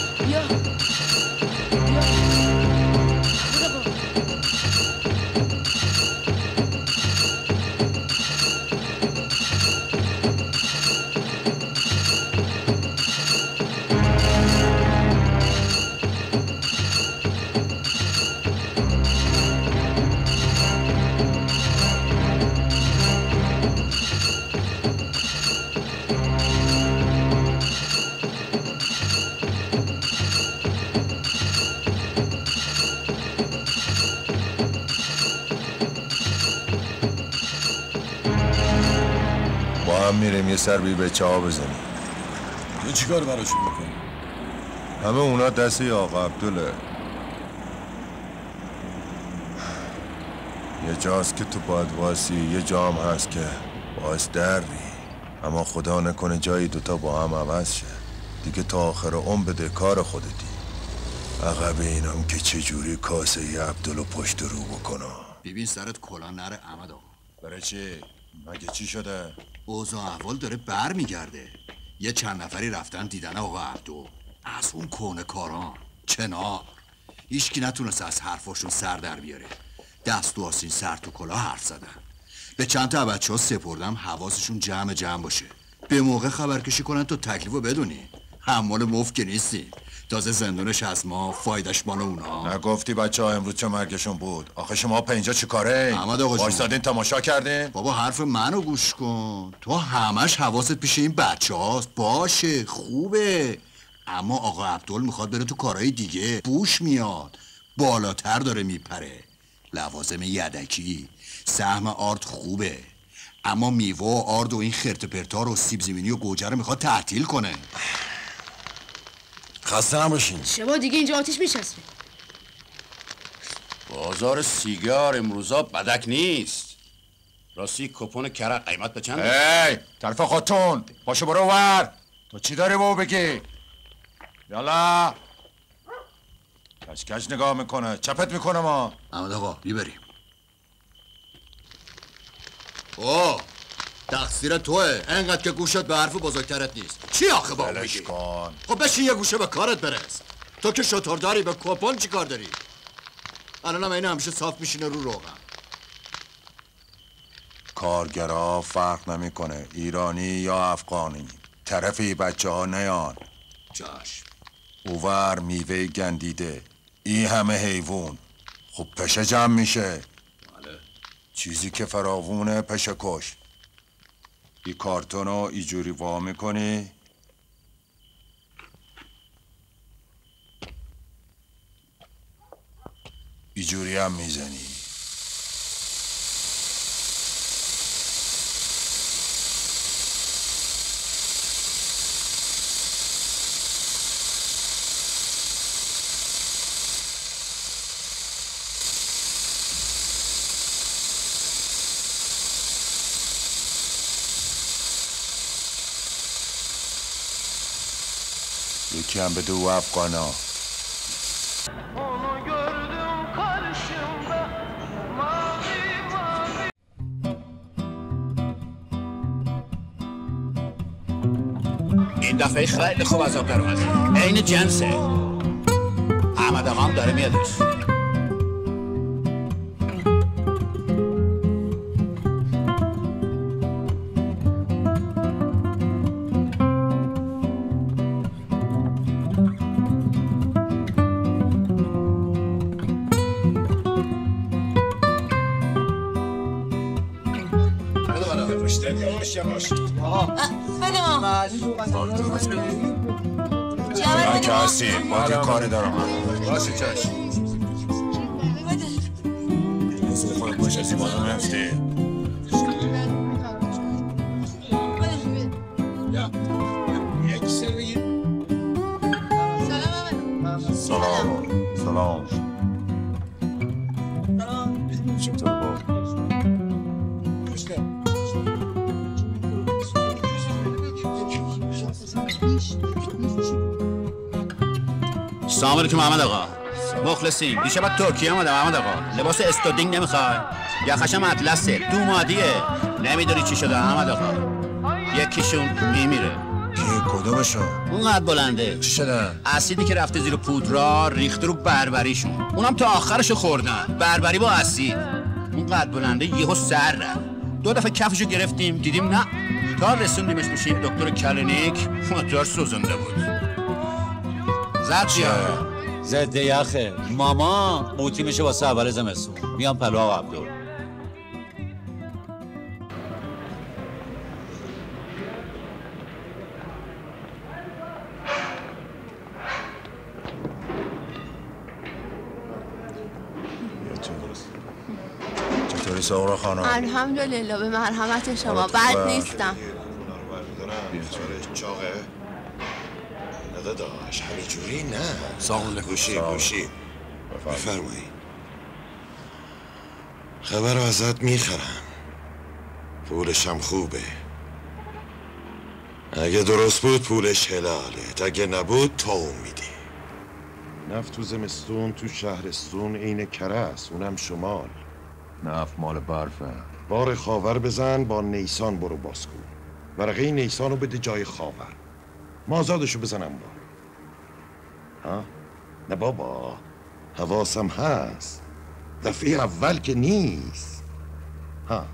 میریم یه سر به بچه ها بزنیم. تو چی کار براشون میکنی؟ همه اونا دسته آقا عبداله. یه جاست که تو باید واسی، یه جام هست که باعث دری، اما خدا نکنه جایی دوتا با هم عوض شه. دیگه تا آخر عمر بده کار خودتی. عقب اینم که چجوری کاسه ی عبدالو پشت رو بکنه. ببین سرت کلان نره احمد آقا. برای چی؟ مگه چی شده؟ اوضاع احوال داره بر میگرده. یه چند نفری رفتن دیدن آقا عبدو از اون کونه کاران کنار. هیچکی نتونست از حرفاشون سر در بیاره. دست و آسین سر تو کلاه حرف زدن. به چند تا بچه ها سپردم حواسشون جمع باشه. به موقع خبرکشی کنن تو تکلیفو بدونی. حمال مفت که نیستی. تازه زندونش از ما، فایدش مال اونا. نگفتی بچه ها امروز چه مرگشون بود؟ آخه شما اینجا چی کاره؟ احمد آقا جون وایسادین تماشا کردین؟ بابا حرف منو گوش کن. تو همش حواست پیش این بچه هاست. باشه خوبه، اما آقا عبدال میخواد بره تو کارهای دیگه. بوش میاد، بالاتر داره میپره. لوازم یدکی، سهم آرد خوبه، اما میوه و آرد و این خرت پرتار و سیب زمینی و گوجه رو میخواد تعطیل کنه. خسته نباشین. شما دیگه اینجا آتیش میچسبه. بازار سیگار امروزا بدک نیست. راستی کپون کرق قیمت به چنده؟ ای طرف خودتون پاشو برو ور. تو چی داری بابا بگی؟ یالا کش نگاه میکنه، چپت میکنه. ما احمد آقا بیبریم. اوه تقصیر توه، انقدر که گوشت به حرف بزرگترت نیست. چی آخه با میگی؟ خب بشین یه گوشه به کارت برس. تو که شطور داری به کپون چی کار داری؟ الان هم اینه همیشه صاف میشینه رو روغن. کارگرها فرق نمیکنه ایرانی یا افغانی، طرفی بچه ها نیان. چشم. اوور میوه گندیده، این همه حیوان، خب پشه جمع میشه. بله. چیزی که فراوونه پشه کش. این کارتون رو ایجوری وا میکنی، ایجوری هم میزنی. یکی هم بده او افغانا. این دفعه خیلی خوب از آب در اومده. عین جنسه. احمد آقا هم داره میادش. من که هستی با که کاری دارم. باشه چشم. بزرگ خود باش از این بالا نفتی. سلام. سلام. چطور با؟ سلام علیکم احمد آقا. مخلصیم. دیشب از ترکیه آمدم احمد آقا. لباس استودینگ نمیخوای؟ یخشم اطلسه. دو مادیه. نمیدونی چی شده احمد آقا. یکیشون میمیره. کی کدومشون؟ اون قد بلنده. چی شدن؟ اسیدی که رفته زیر پودرا ریخته رو بربریشون، اونم تا آخرشو خوردن. بربری با اسید. اون قد بلنده یهو سر رفت. 2 دفعه کفشو گرفتیم دیدیم نه، تا رسوندیمش بشیم دکتر کلینیک موتور سوزنده بود. زد بیا. ضد یخه. ماما قوطی میشه واسه اول زمستون. میام پلو آقا عبدو. چطوری سهرا خانم؟ الحمدلله به مرحمت شما. بد نیستم. چاقه؟ نه داداش همینجوری نه. ساقونه گوشی بفرمایی. خبر رو ازت میخرم، پولش هم خوبه. اگه درست بود پولش حلاله، اگه نبود تو میدی. نفت تو زمستون تو شهرستون عین کره است، اونم شمال. نفت مال برفه. بار خاور بزن، با نیسان برو باز کن. ورقه نیسان رو بده جای خاور، مازادشو بزنم با. ها؟ نه بابا، حواسم هست، دفعه اول که نیست. ها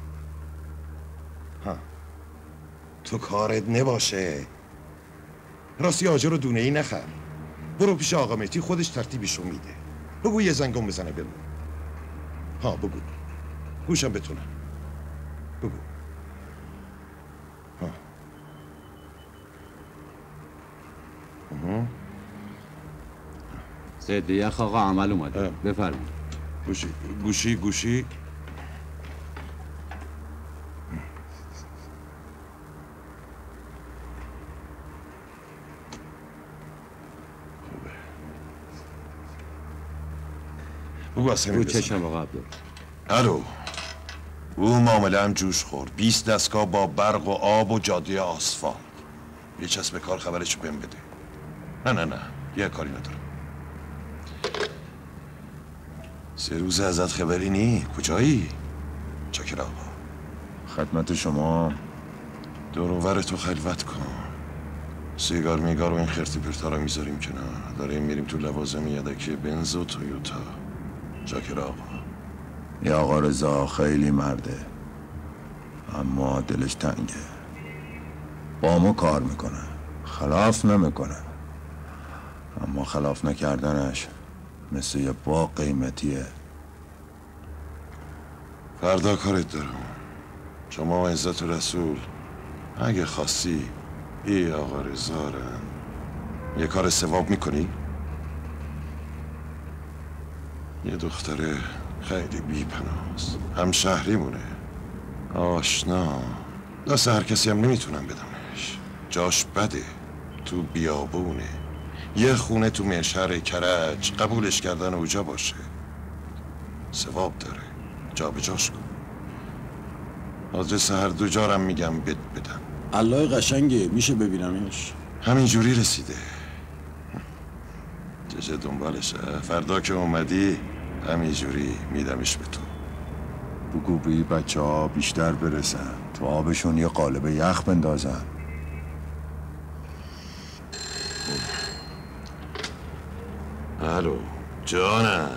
تو کارت نباشه. راستی آجر رو دونه ای نخر، برو پیش آقا مهدی، خودش ترتیبشو میده. بگو یه زنگم بزنه بمون. ها بگو، گوشم بتونم. بگو. ها ضد یخ آقا عمل اومده. بفرمایید. گوشی بگو اصلا رو چشم آقا عبدو. الو، او معامله هم جوش خورد. 20 دستگاه با برق و آب و جاده آسفالت. یه چسب کار خبرشو بهم بده. نه یه کاری ندارم. 3 روز ازت خبری نی. کجایی؟ چاکر آقا. خدمت شما. دور و ور تو خلوت کن. سیگار میگار و این خرتی پرتا رو میذاریم کنار. داریم میریم تو لوازم یدکی بنز و تویوتا. چاکر آقا. یه آقا رضا خیلی مرده، اما دلش تنگه. با ما کار میکنه، خلاف نمیکنه، اما خلاف نکردنش مثل یه باغ قیمتیه. فردا کارت دارم. شما و عزت رسول اگه خواستی ای آقا رضا یه کار ثواب میکنی؟ یه دختره خیلی بی‌پناهست، هم شهریمونه، آشنا. دست هر کسی هم نمیتونم بدمش. جاش بده، تو بیابونه. یه خونه تو محشر کرج، قبولش کردن اوجا باشه. ثواب داره، جا به جاش کن. آدرس هر دو جارم میگم بدم. الله قشنگه، میشه ببینمش؟ همینجوری رسیده. چه دنبالشه. فردا که اومدی همینجوری میدمش به تو. بگو به بچه ها بیشتر برسن، تو آبشون یه قالب یخ بندازن. الو جانم.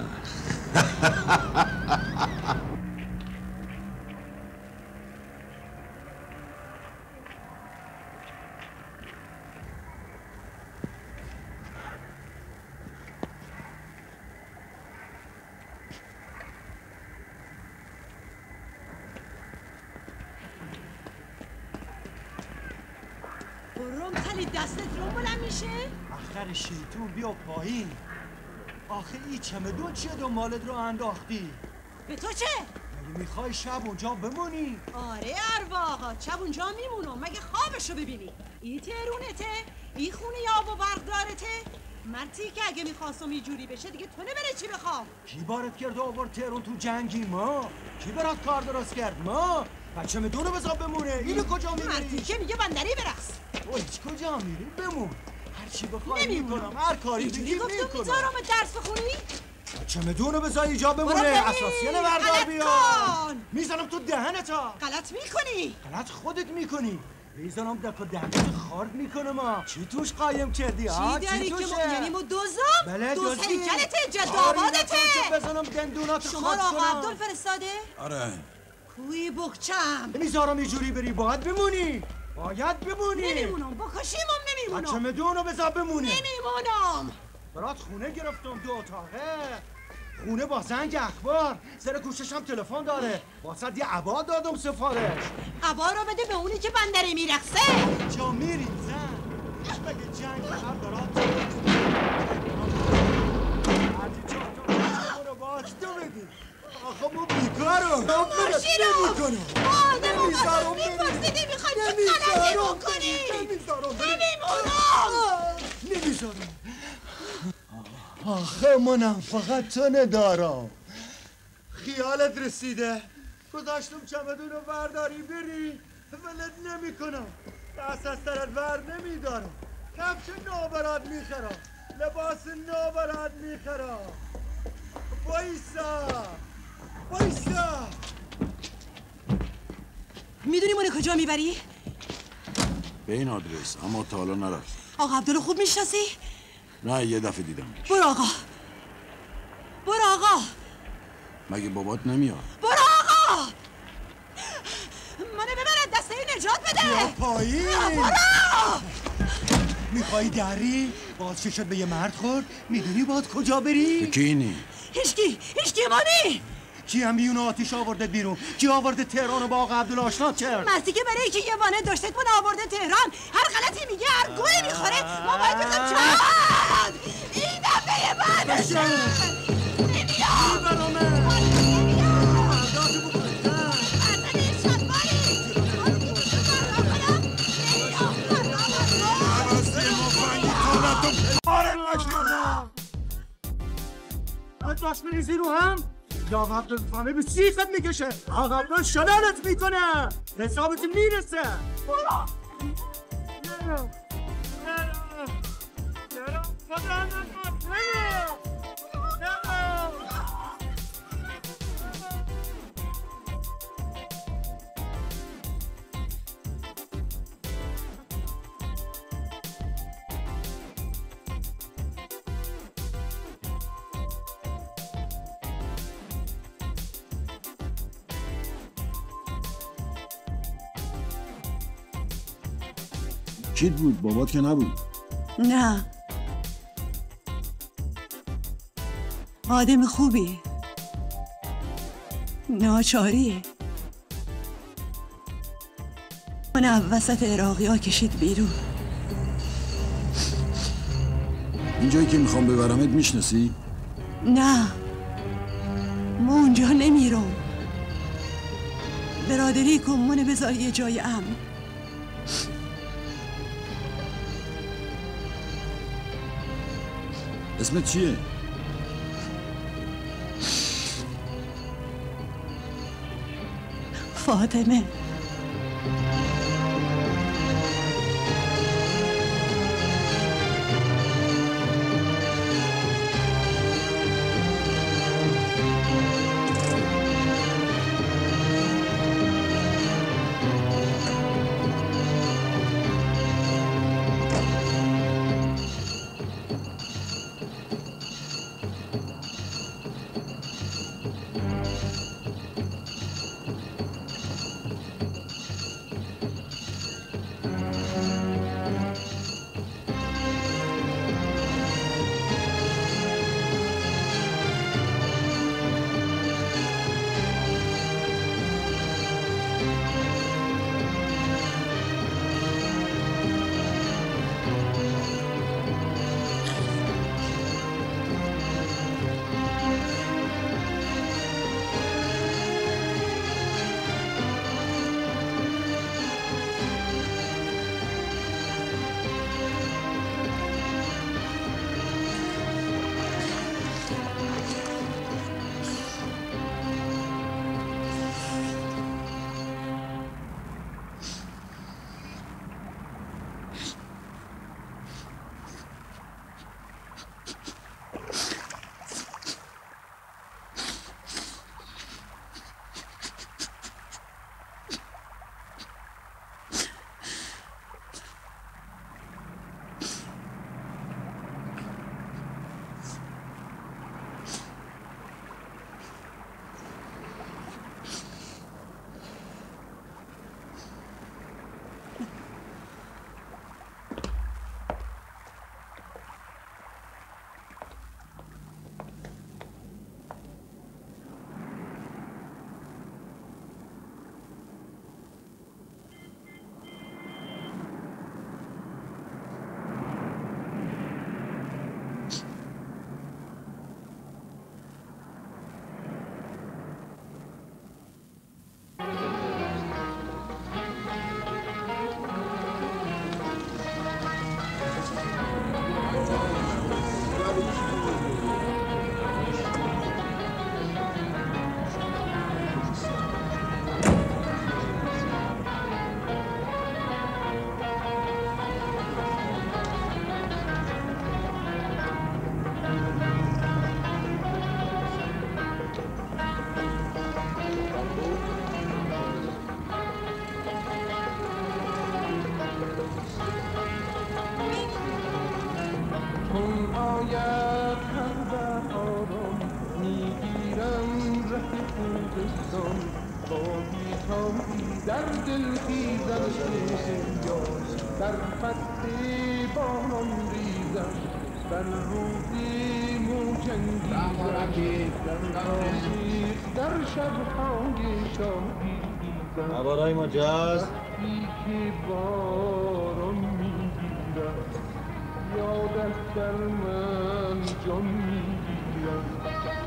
دستت رو بلند میشه؟ اختر شیطون بیا پایین. آخه این چمدون چیه دنبالت رو انداختی؟ به تو چه؟ مگه میخوای شب اونجا بمونی؟ آره ارواقا، شب اونجا میمونم. مگه خوابشو ببینی؟ این تهرونته؟ این خونه آب و برق دارته؟ مرتی که اگه میخواستم اینجوری بشه دیگه تو نبره چی بخوام؟ کی بارت کرد آورد تهرون تو جنگی ما؟ کی برات کار درست کرد ما؟ بچه مدونو بذار بمونه. اینو کجا میری؟ مرتی که میگه بندری برقص. هیچ کجا میری؟ بمون. هر چی بخوای میکنم، هر کاری بگی میکنم. میذارم درس بخونی؟ چمدونو بذار اینجا بمونه. اساسیان بردار بیا. میزنم تو دهنتا. غلط میکنی. غلط خودت میکنی. میزنم دکا دندت خارد میکنم ها. چی توش قایم کردی ها؟ چی داری که یعنی ما دوزم؟ بله دوز دوزی. هیکلته جد آبادته. بزنم دندونات شما خارد را آقا کنم. عبدال فرستاده؟ آره. کوی بخچم. نمیذارم اینجوری بری، باید بمونی. باید بمونی. نمیمونم، با کشیمم نمیمونم. بچه مدونو بذار بمونه. نمیمونم. برات خونه گرفتم 2 اتاقه. خونه با زنگ اخبار، زیر گوشش هم تلفن داره. واسه یه عبا دادم سفارش. عبا رو بده به اونی که بندری میرقصه. جا میریم زن. مگه جنگ هم برات هرچی 4 تا رو باش تو بدی. آخه ما بیکارم. باشیرم. آدمو بازم میپرسیدی میخوای چه غلطی بکنی. نمیذارم. آخه منم فقط تو ندارم. خیالت رسیده گذاشتم چمدون رو برداری بری ولت نمی کنم. دست از سرت ور نمیدارم. کفش نو برات میخرم، لباس نو برات میخرم. بایستا بایستا. میدونی منو کجا میبری؟ به این آدرس، اما تا حالا نرفت. آقا عبدالو خوب میشناسی؟ نه یه دفعه دیدم. برو آقا. برو آقا. مگه بابات نمیاد؟ برو آقا. منو ببرد دسته نجات بده. یا پایین. برو. میخوای دری؟ باز چشت به یه مرد خورد؟ میدونی باید کجا بری؟ کی هیچکی مانی. کی هم بیون آتیش آورده بیرون؟ کی آورده تهران و با آقا عبدالله آشنا کرد؟ مردی که برای که یه وانه داشته من آورده تهران. هر غلطی میگه، هر گوی میخوره. ما باید بزنم چند این دفعه بعدشه. داشت میریزی رو هم؟ یا عبدال فهمه به سیخت میکشه. آقا عبدال شلالت میکنه. حسابت میرسه. برو. کیت بود؟ بابات که نبود. نه آدم خوبی، ناچاری. من وسط عراقی ها کشید بیرون. اینجایی که میخوام ببرمت میشناسی؟ نه ما اونجا نمیرم. برادری کن منو بذار یه جای امن. اسمت چیه؟ فاطمه. دل خیزد در فصلی باران ریزد در روزی موجنگیزد در تاریخ در شبهای شاهیزد نوارای مجاز وقتی که باران میگیرد یادت در من جان میگیرد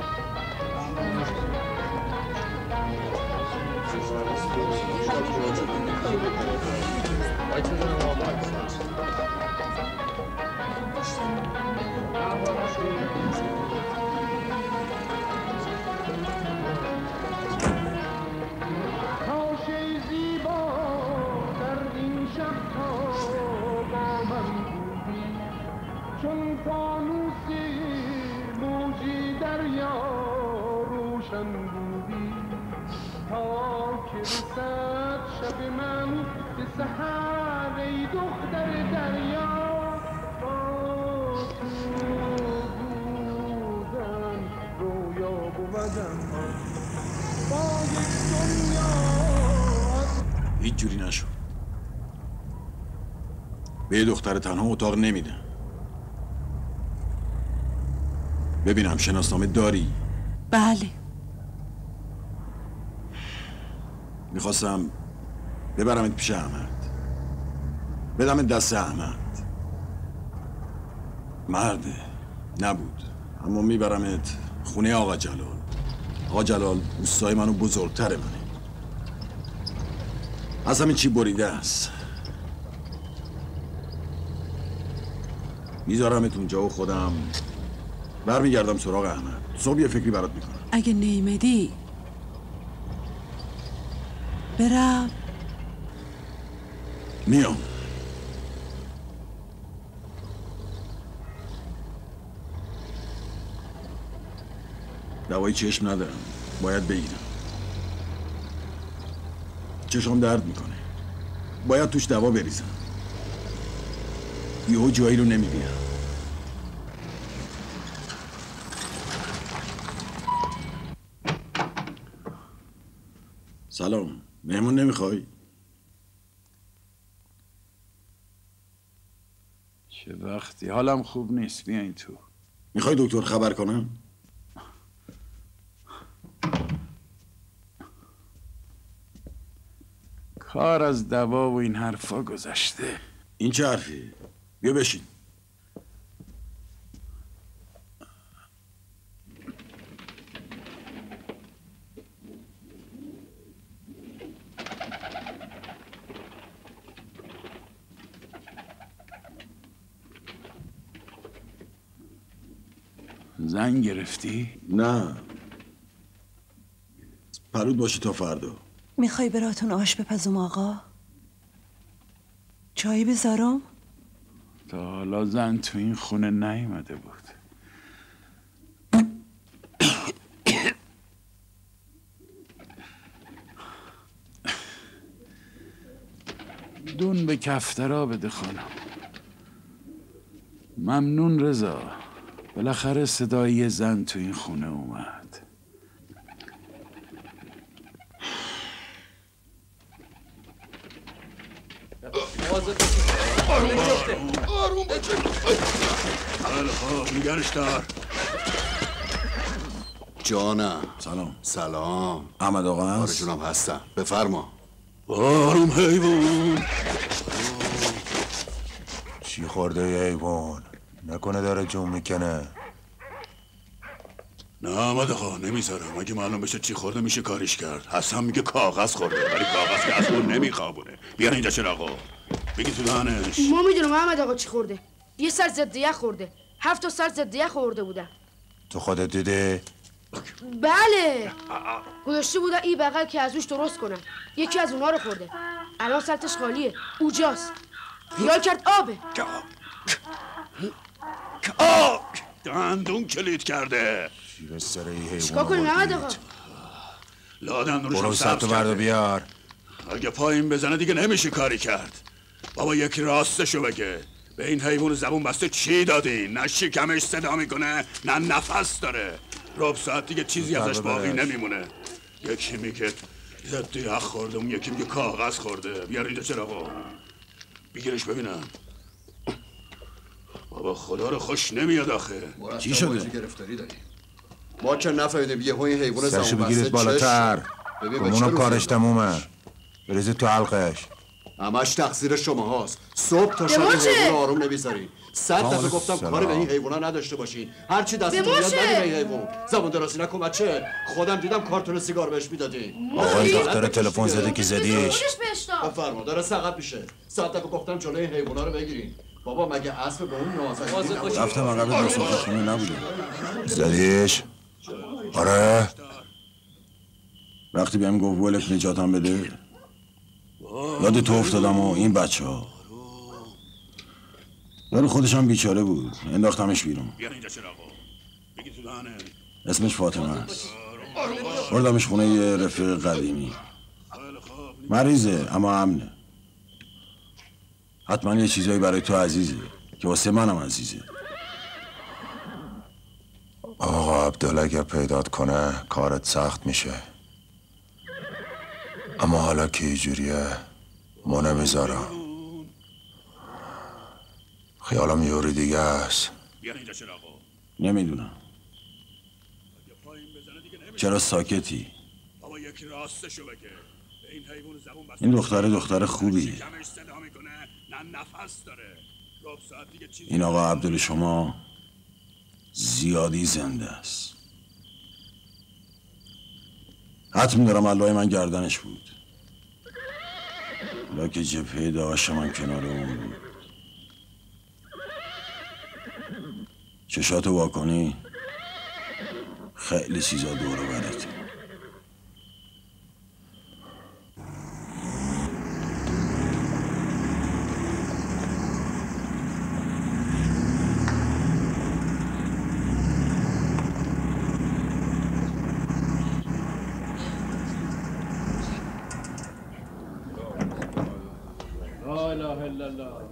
کاش ای زیبا در این شبها با من بودی چون فانوسی موجی دریا روشن بودی تا که رسد شب من به سحر ای دختر دریا با تو بودن رویا بودم با یک دنیا هیچ جوری نشو. به یه دختر تنها اتاق نمیدن. ببینم شناسنامه داری؟ بله. میخواستم ببرمت پیش احمد، بدمت دست احمد. مرده نبود، اما میبرمت خونه آقا جلال. آقا جلال دوستای منو بزرگتر منه، از همین چی بریده است. میذارمت اونجا و خودم برمیگردم سراغ احمد. صبح یه فکری برات میکنم. اگه نیمدی برم. میام. دوای چشم ندارم، باید بگیرم. چشم درد میکنه، باید توش دوا بریزم. یهو جایی رو نمیبینم. سلام، مهمون نمیخوای؟ چه وقتی؟ حالم خوب نیست، بیا این تو. میخوای دکتر خبر کنم؟ کار از دوا و این حرفا گذشته. این چه حرفی؟ بیا بشین. زن گرفتی؟ نه، پرود باشه تا فردا. میخوای براتون آش بپزم آقا؟ چایی بذارم؟ تا حالا زن تو این خونه نیومده بود. دون به کفترا بده خانم. ممنون رضا، بالاخره صدای یه زن تو این خونه اومد. آروم باشه. خیلی خوب، نگرش دار. جانم. سلام. سلام. احمد آقا هست؟ آره جونم هستم، بفرما. آروم حیوان. چی خورده ی حیوان؟ نکنه داره جون میکنه. نه احمد آقا نمیذارم، اگه معلوم بشه چی خورده میشه کاریش کرد. حسن میگه کاغذ خورده، ولی کاغذ که از اون نمیخوابونه. بیان اینجا چراغو بگی تو دهنش. ما میدونم احمد آقا چی خورده. یه سر ضد یخ خورده، 7 تا سر ضد یخ خورده بودن. تو خودت دیده؟ بله، گذاشته بودن این بغل که از روش درست کنن. یکی از اونا رو خورده، الان سرتش خالیه. اوجاست، خیال کرد آبه. دندون کلید کرده. شیر سر ای حیوان. چیکار کنیم احمد آقا؟ لا دندونشو برو سبز سبت برد و بیار. اگه پایین بزنه دیگه نمیشه کاری کرد. بابا یکی راستشو بگه، به این حیوان زبون بسته چی دادی؟ نه شکمش صدا میکنه نه نفس داره. ربع ساعت دیگه چیزی ازش باقی نمیمونه. یکی میگه ضد یخ خورده، اون یکی میگه کاغذ خورده. بیار اینجا چراغو بگیرش ببینم. بابا خدا رو خوش نمیاد آخه. چی شده؟ گرفتاری داریم. ما که نفهمیدیم یهو این حیوان سرشو زبون بگیرید بسته بالاتر. گمونو کارش تمومه. بریزید تو حلقش. همش تقصیر شما هاست. صبح تا شب این حیوان آروم نمیذارین. 100 دفعه گفتم کاری به این حیونا نداشته باشین. هر چی دستتون بیاد ندین به این حیوان. زبون درازی نکن بچه. خودم دیدم کارتون سیگار بهش میدادین. آقا این دختر تلفن زده که زدیش. بفرما داره سقط میشه. 100 دفعه گفتم جلوی این حیونا رو بگیرین. بابا مگه اسب به اون نازنین رفتم عقب دوست خونه نبوده. زدیش؟ آره. وقتی بهم گفت ولک نجاتم بده یاد تو افتادم و این بچه ها. ولی خودش هم بیچاره بود. انداختمش بیرون. اسمش فاطمه است. بردمش خونه یه رفیق قدیمی. مریضه اما امنه. حتما یه چیزایی برای تو عزیزه که واسه منم عزیزه. آقا عبدالله اگه پیدات کنه کارت سخت میشه. اما حالا که اینجوریه ما نمیذارم. خیالم یوری دیگه است. نمیدونم چرا ساکتی؟ این دختر خوبی. این آقا عبدالله شما زیادی زنده است. حتم دارم الله من گردنش بود. حالا که جبهه داشت من کنار اون بود. چشاتو واکنی خیلی چیزا دور و برته. لا اله الا الله.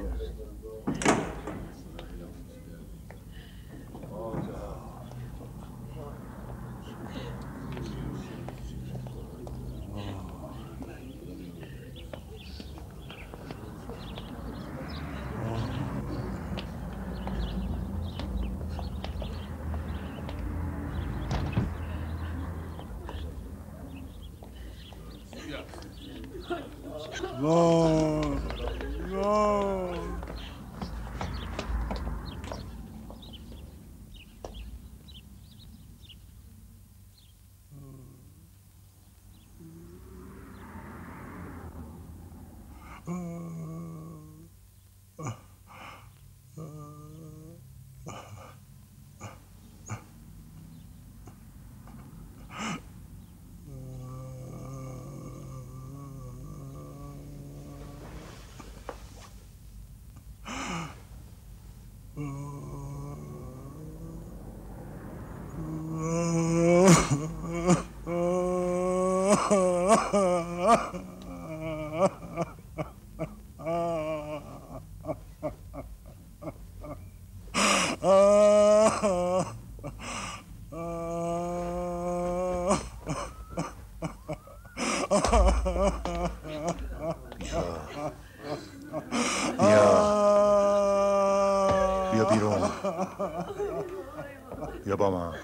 بیا بیرون. بیا با من.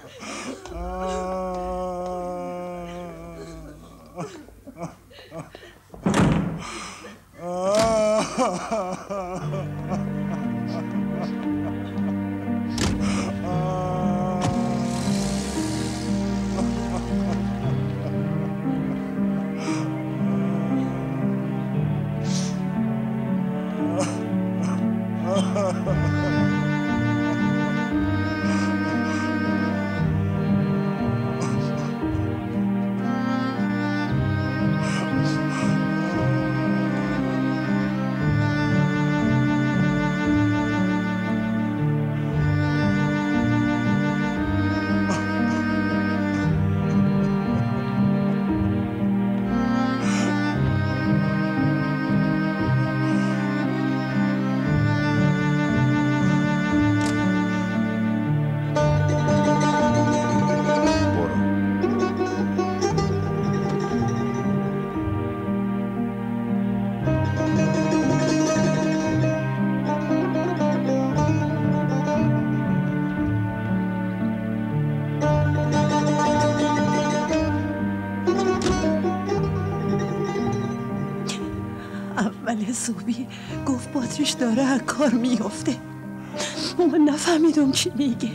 صبحی گفت باتریش داره از کار میافته. من نفهمیدم چی میگه.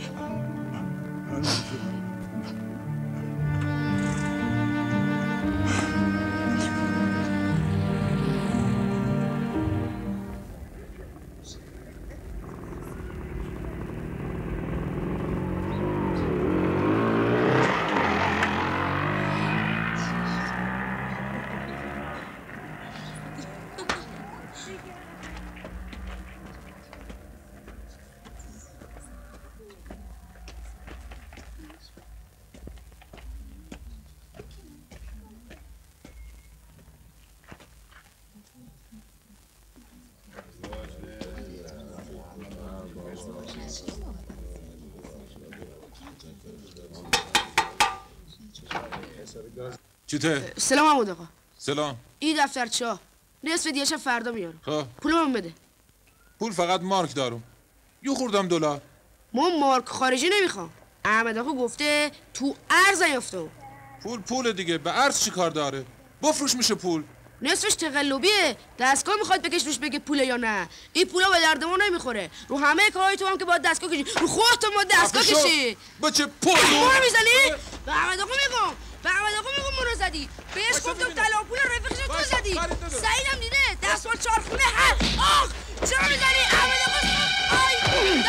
چته؟ سلام عمود آقا. سلام. این دفترچه ها نصف دیگه فردا میارم. خب پولم بده. پول فقط مارک دارم. یه خوردم دلار. من مارک خارجی نمیخوام. احمد آقا گفته تو ارز نیفتم. پول دیگه، به ارز چی کار داره؟ بفروش میشه پول. نصفش تقلبیه. دستگاه میخواد بکش روش بگه پوله یا نه. این پولا به درد ما نمیخوره. رو همه کارهای تو هم که باید دستگاه کشی. رو خودت ما دستگاه کشی. بچه پول ما میزنی؟ به احمد آقا میگم. به احمد آقا میگم ما رو زدی. بهش گفتم طلا پول رفیقش تو زدی. سعیدم دیده. دستمال چارخونه هست. آخ! چرا میزنی؟ احمد آقا آی!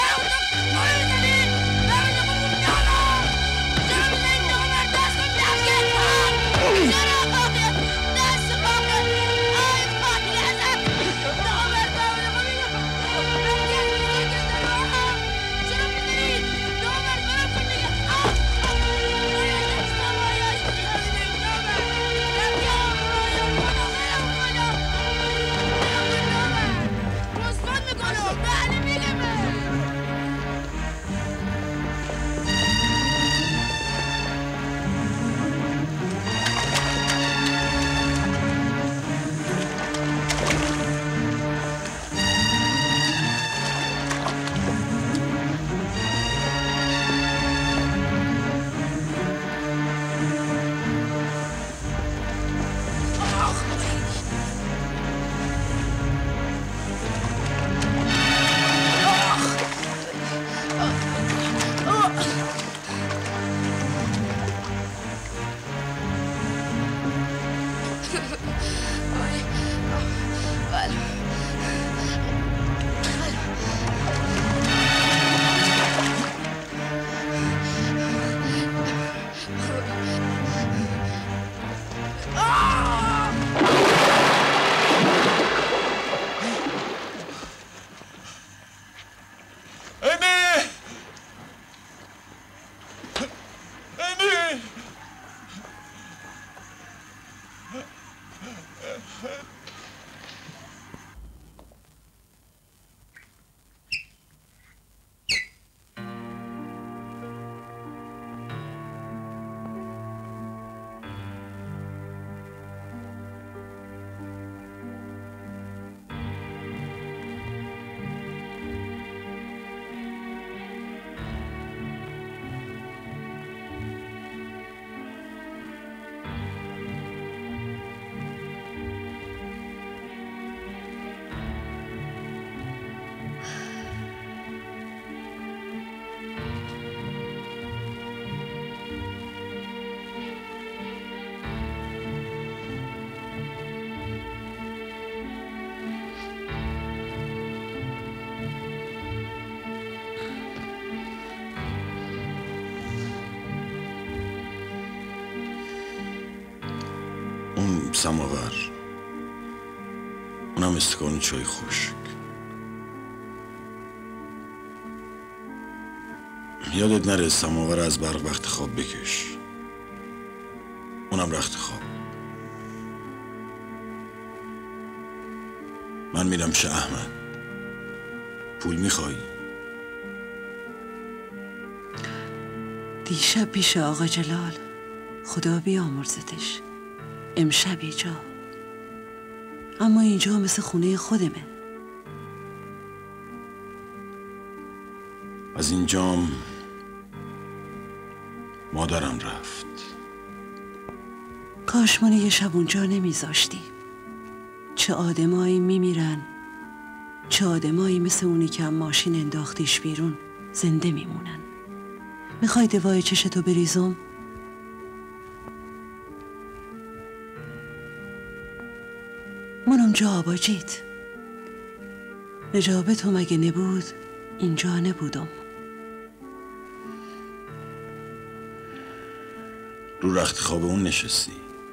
اون سماور، اونم استکان چای خشک. یادت نره سماور از برق وقت خواب بکش. اونم رخت خواب. من میرم شه احمد. پول میخوایی؟ دیشب پیش آقا جلال، خدا بیامرزتش، امشب یه جا، اما اینجا مثل خونه خودمه. از اینجام مادرم رفت. کاش منو یه شب اونجا نمیذاشتی. چه آدمایی میمیرن، چه آدمایی مثل اونی که هم ماشین انداختیش بیرون زنده میمونن. میخوای دوای چشتو بریزم؟ منم جا آباجیت. نجابه تو مگه نبود اینجا نبودم. رو رخت خواب اون نشستی.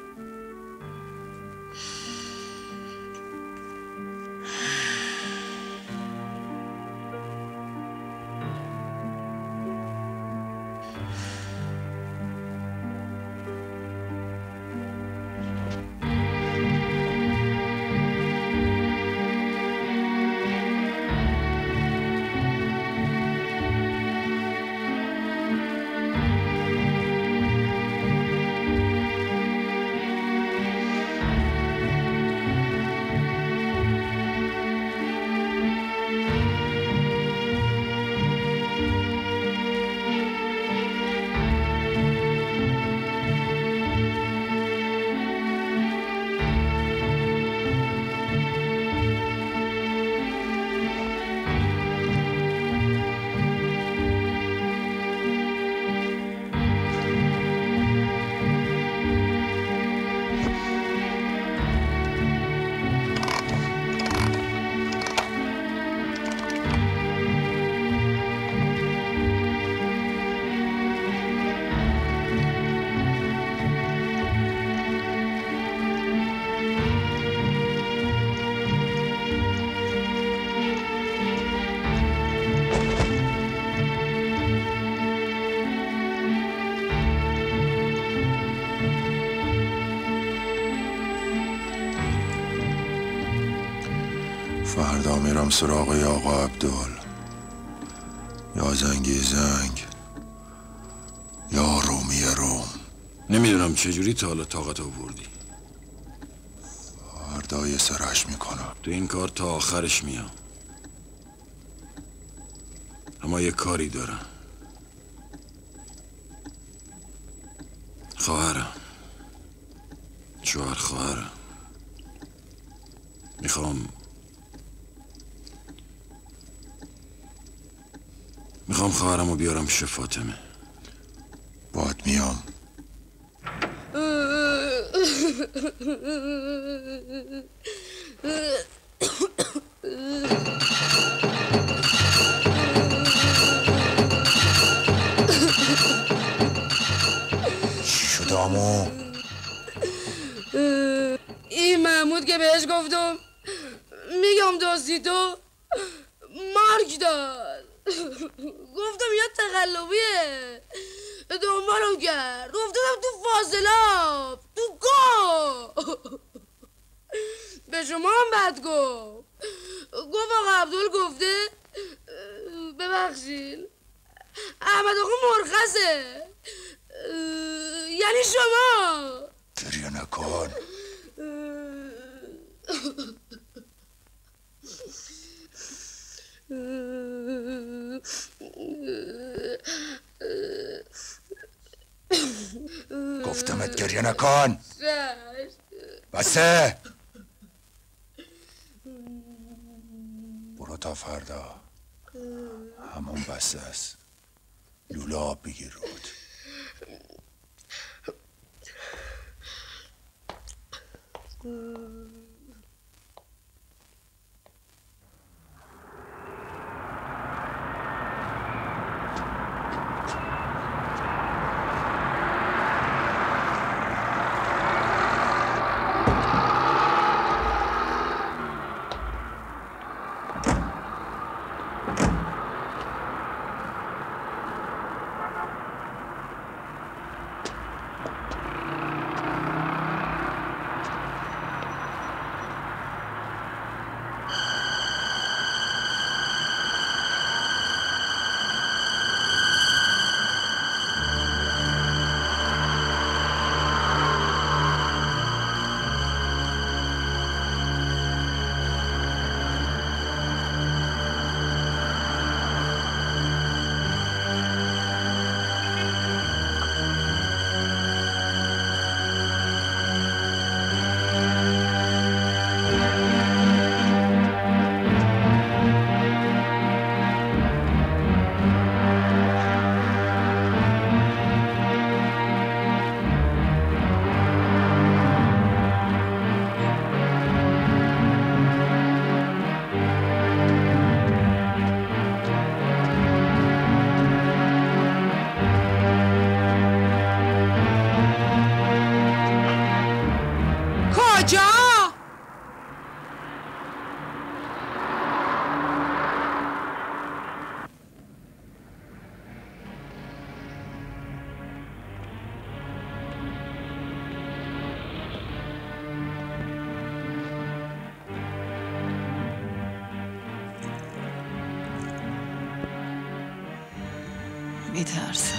فردا میرم سراغ آقا عبدال، یا زنگی زنگ یا رومی روم. نمیدونم چجوری تا حالا طاقت آوردی. فردا یه سرش میکنم. تو این کار تا آخرش میام، اما یه کاری دارم. خواهرم، شوهر خواهرم، میخوام خواهرم رو بیارم پیش فاطمه. باد میام. چی شد عمو؟ این محمود که بهش گفتم میگم دزدی تو مرگ داد. گفتم یا تقلبیه، دنبالم کرد، گفتم تو فاضلاب تو گو. به شما هم بد گفت آقا عبدال گفته ببخشید احمد آقا مرخصه، یعنی شما. گریه نکن. گفتمت گریه نکن. بسه. برو تا فردا. همون بسه است. لوله آب بگیر رود. میترسم.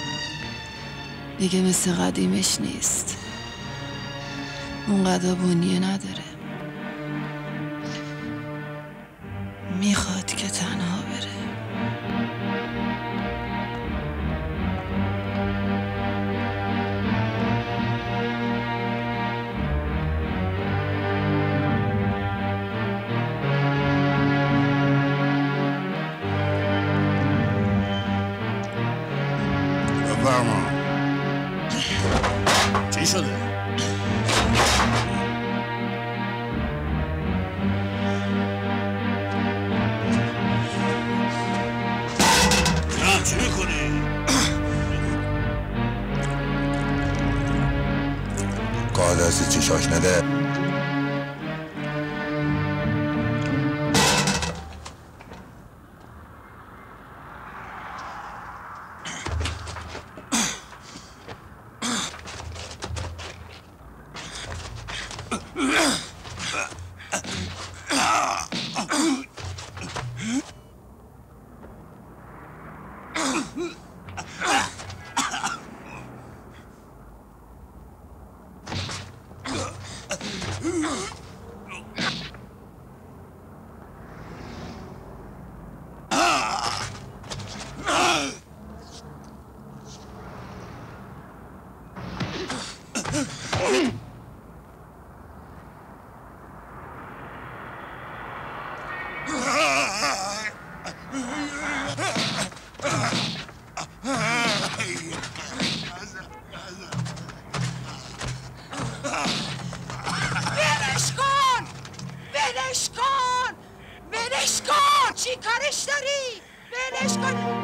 دیگه مثل قدیمش نیست. اونقدر بنیه نداره. میخواد که تنها بره. چی شده؟ چی میکنی؟ قاعده از چشاش نده. چی کارش داری؟ ولش کن.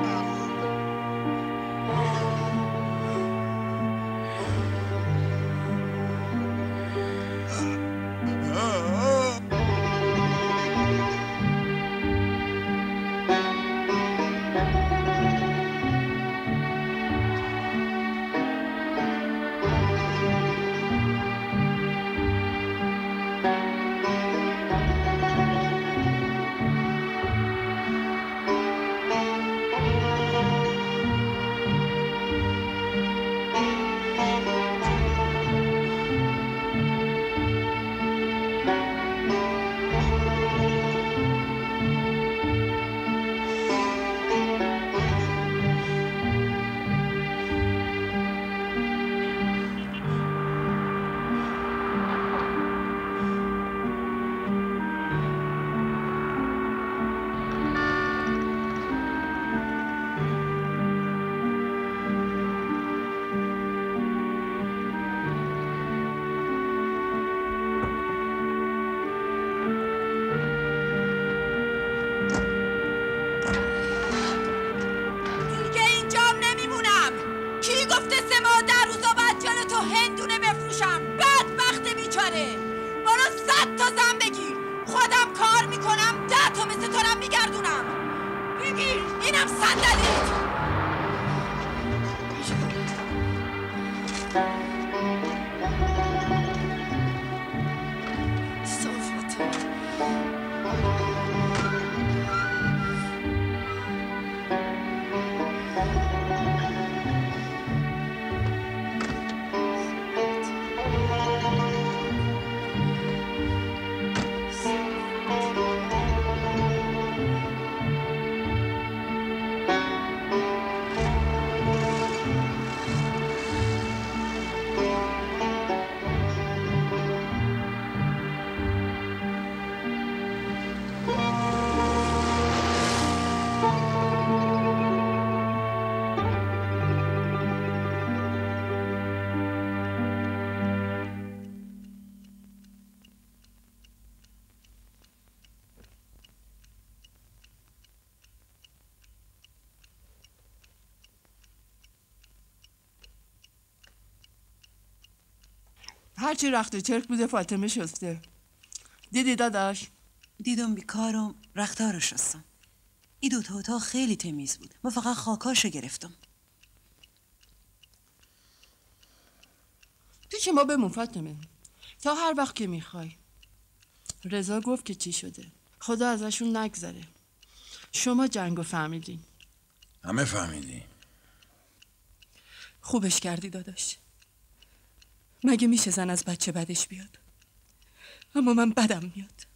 هرچی رخت و چرک بوده فاطمه شسته. دیدی داداش؟ دیدم بیکارم رختار رو شستم. این دوتا اتاق خیلی تمیز بود. من فقط خاکاشو گرفتم. پیش ما بمون فاطمه تا هر وقت که میخوای. رضا گفت که چی شده. خدا ازشون نگذره. شما جنگو فهمیدین. همه فهمیدیم. خوبش کردی داداش. مگه میشه زن از بچه بدش بیاد؟ اما من بدم میاد.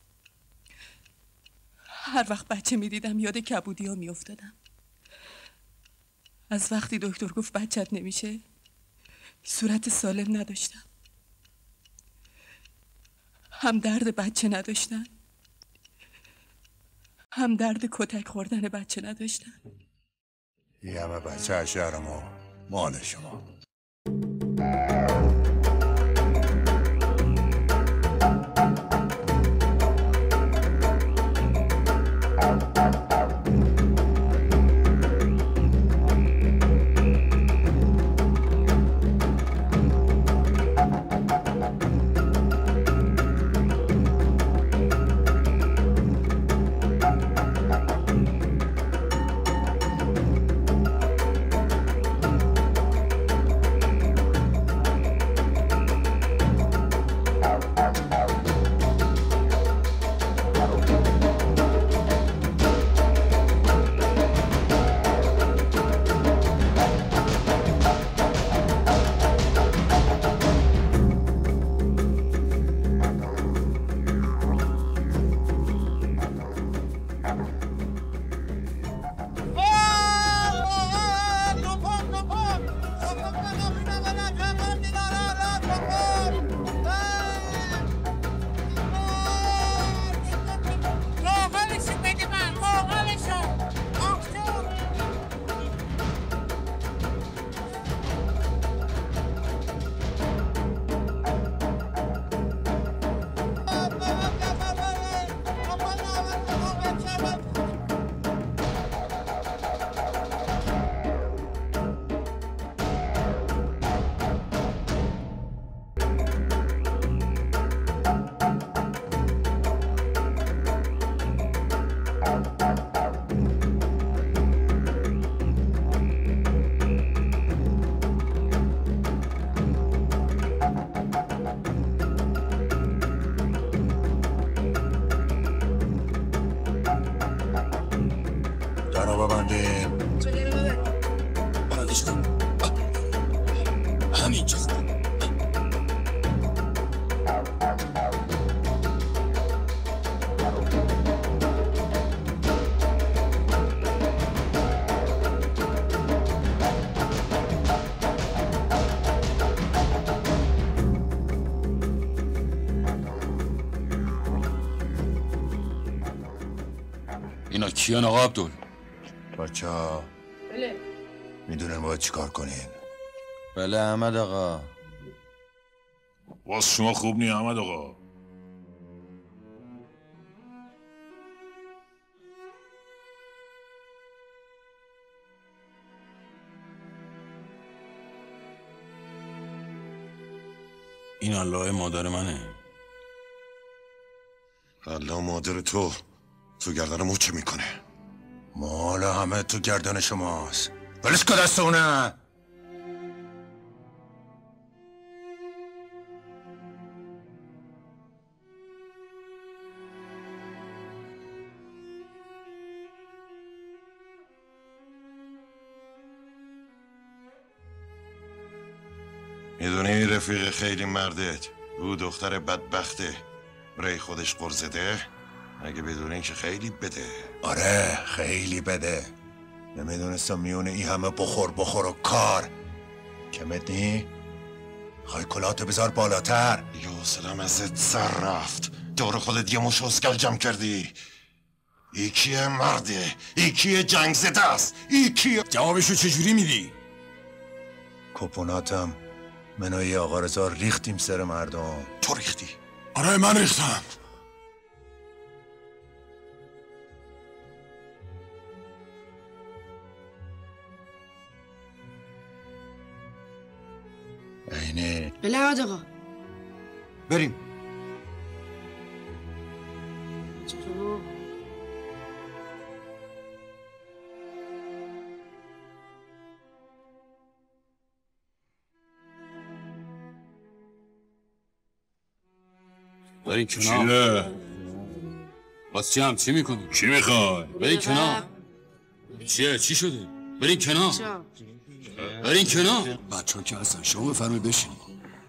هر وقت بچه میدیدم یاد کبودی ها میافتادم. از وقتی دکتر گفت بچت نمیشه صورت سالم نداشتم. هم درد بچه نداشتن، هم درد کتک خوردن بچه نداشتن. یه همه بچه از شهر ما مال شما. اینا کیان آقا عبدال؟ بچه ها بله میدونن باید چی کار کنین؟ بله احمد آقا. باز شما خوب نی احمد آقا. این الله مادر منه. الله مادر تو گردن موچه میکنه. مال همه تو گردن شماست. ولش کن دست اونه. میدونی رفیق خیلی مردت او دختر بدبخته برای خودش قرضده؟ اگه بدونین که خیلی بده. آره خیلی بده. نمیدونستم میونه این همه بخور و کار که مدنی خواهی کلاتو بذار بالاتر. یو سلام ازت سر رفت. دور خودت یه مش اسکل جمع کردی. ایکیه مرده، ایکیه جنگ زده است، ایکیه. جوابشو چجوری میدی؟ کپوناتم منوی آقا رضا ریختیم سر مردم. تو ریختی؟ آره من ریختم. اینه بله احمد آقا. بریم. بریم کنار. چیه؟ باز چی میکنی؟ چی میخوای؟ بریم کنار. چیه؟ چی شده؟ بریم کنار. برین کنار. بچه ها که هستن، شما بفرمایید بشینید.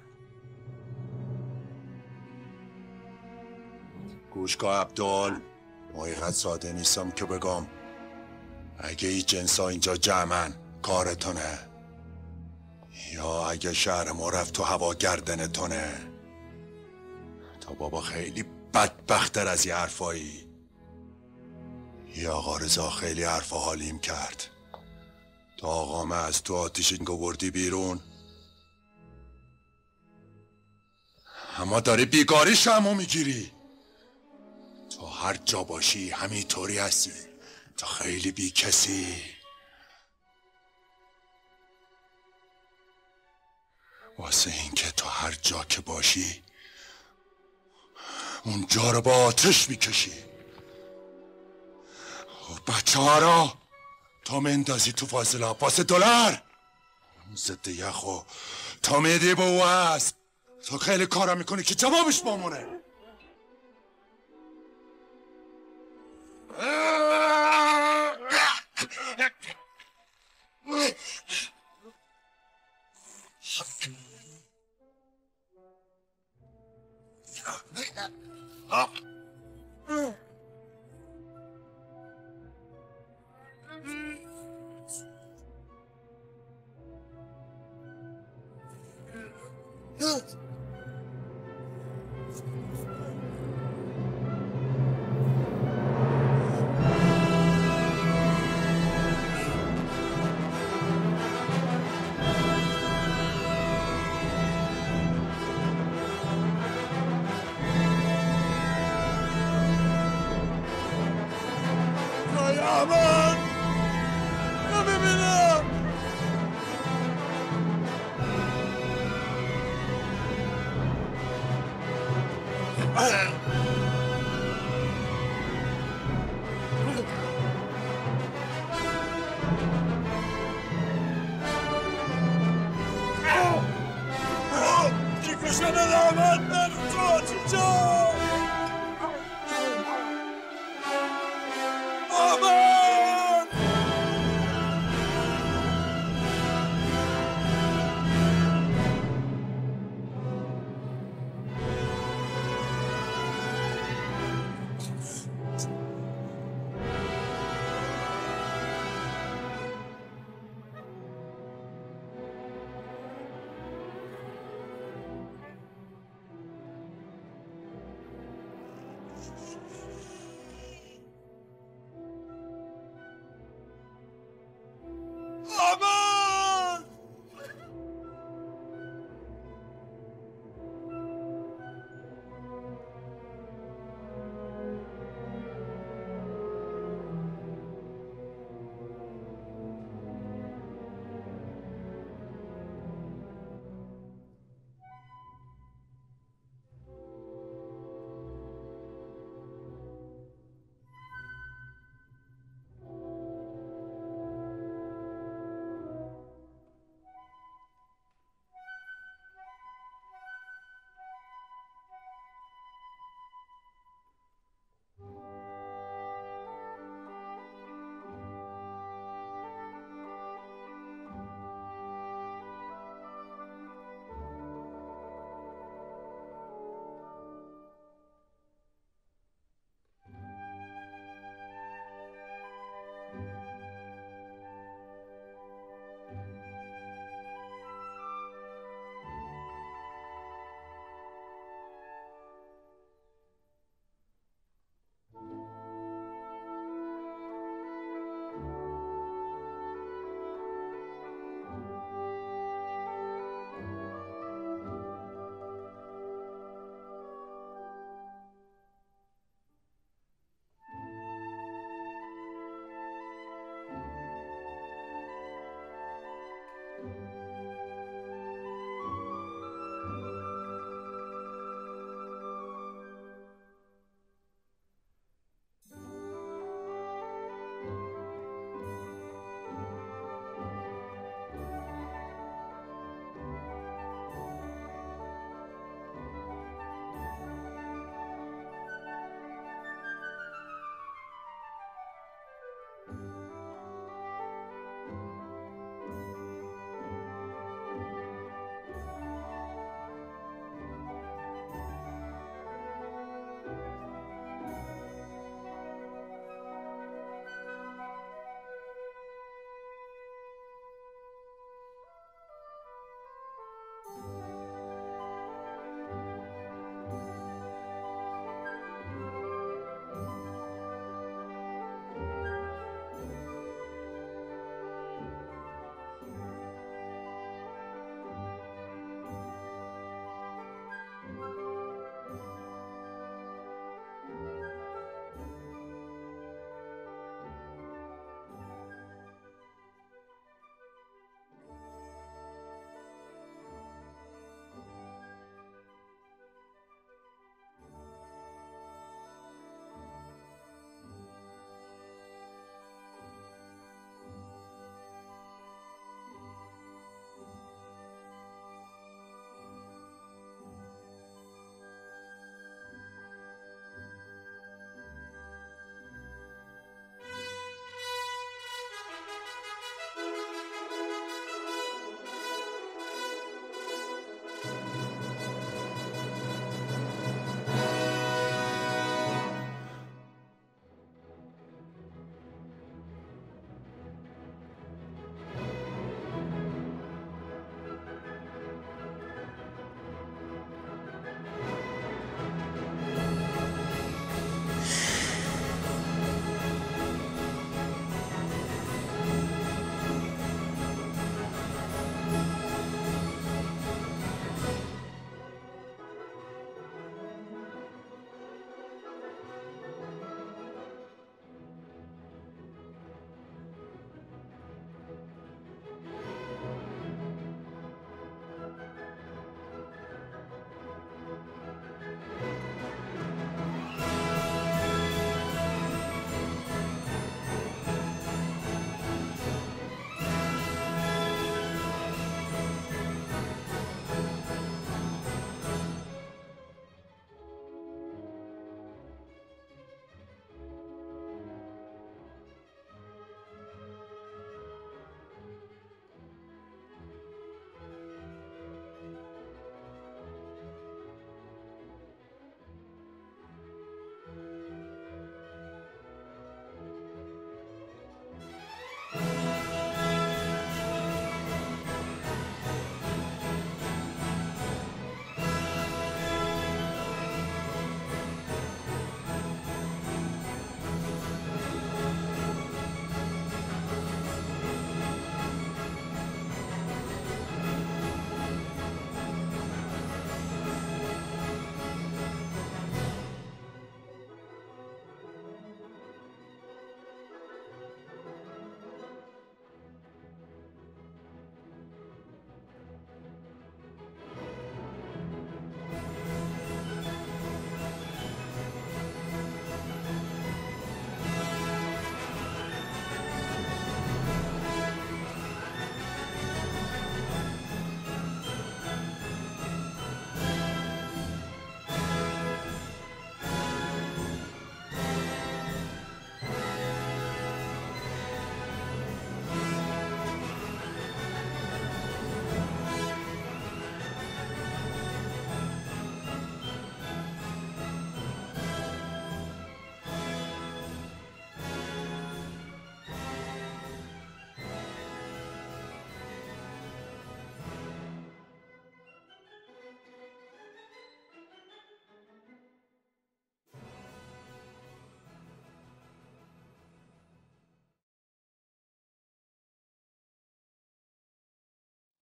گوشگاه عبدال، ما اینقدر ساده نیستم که بگم اگه این جنس ها اینجا جمعن کارتونه، یا اگه شهر ما رفت تو هوا گردنتونه. تا بابا خیلی بدبختر از یه حرفایی. یا آقا رضا خیلی حرفا حالیم کرد. تا آقامه از تو آتیش اینگو بردی بیرون، اما داری بیگاری شمو میگیری. تو هر جا باشی همینطوری هستی. تو خیلی بی کسی. واسه این که تو هر جا که باشی اونجا رو با آتش میکشی. بچه ها را تا مندازی تو فاضلاب واسه دلار، ضد یخو تا میدی به او هست. تو خیلی کارا میکنی که جوابش بامونه. ببینم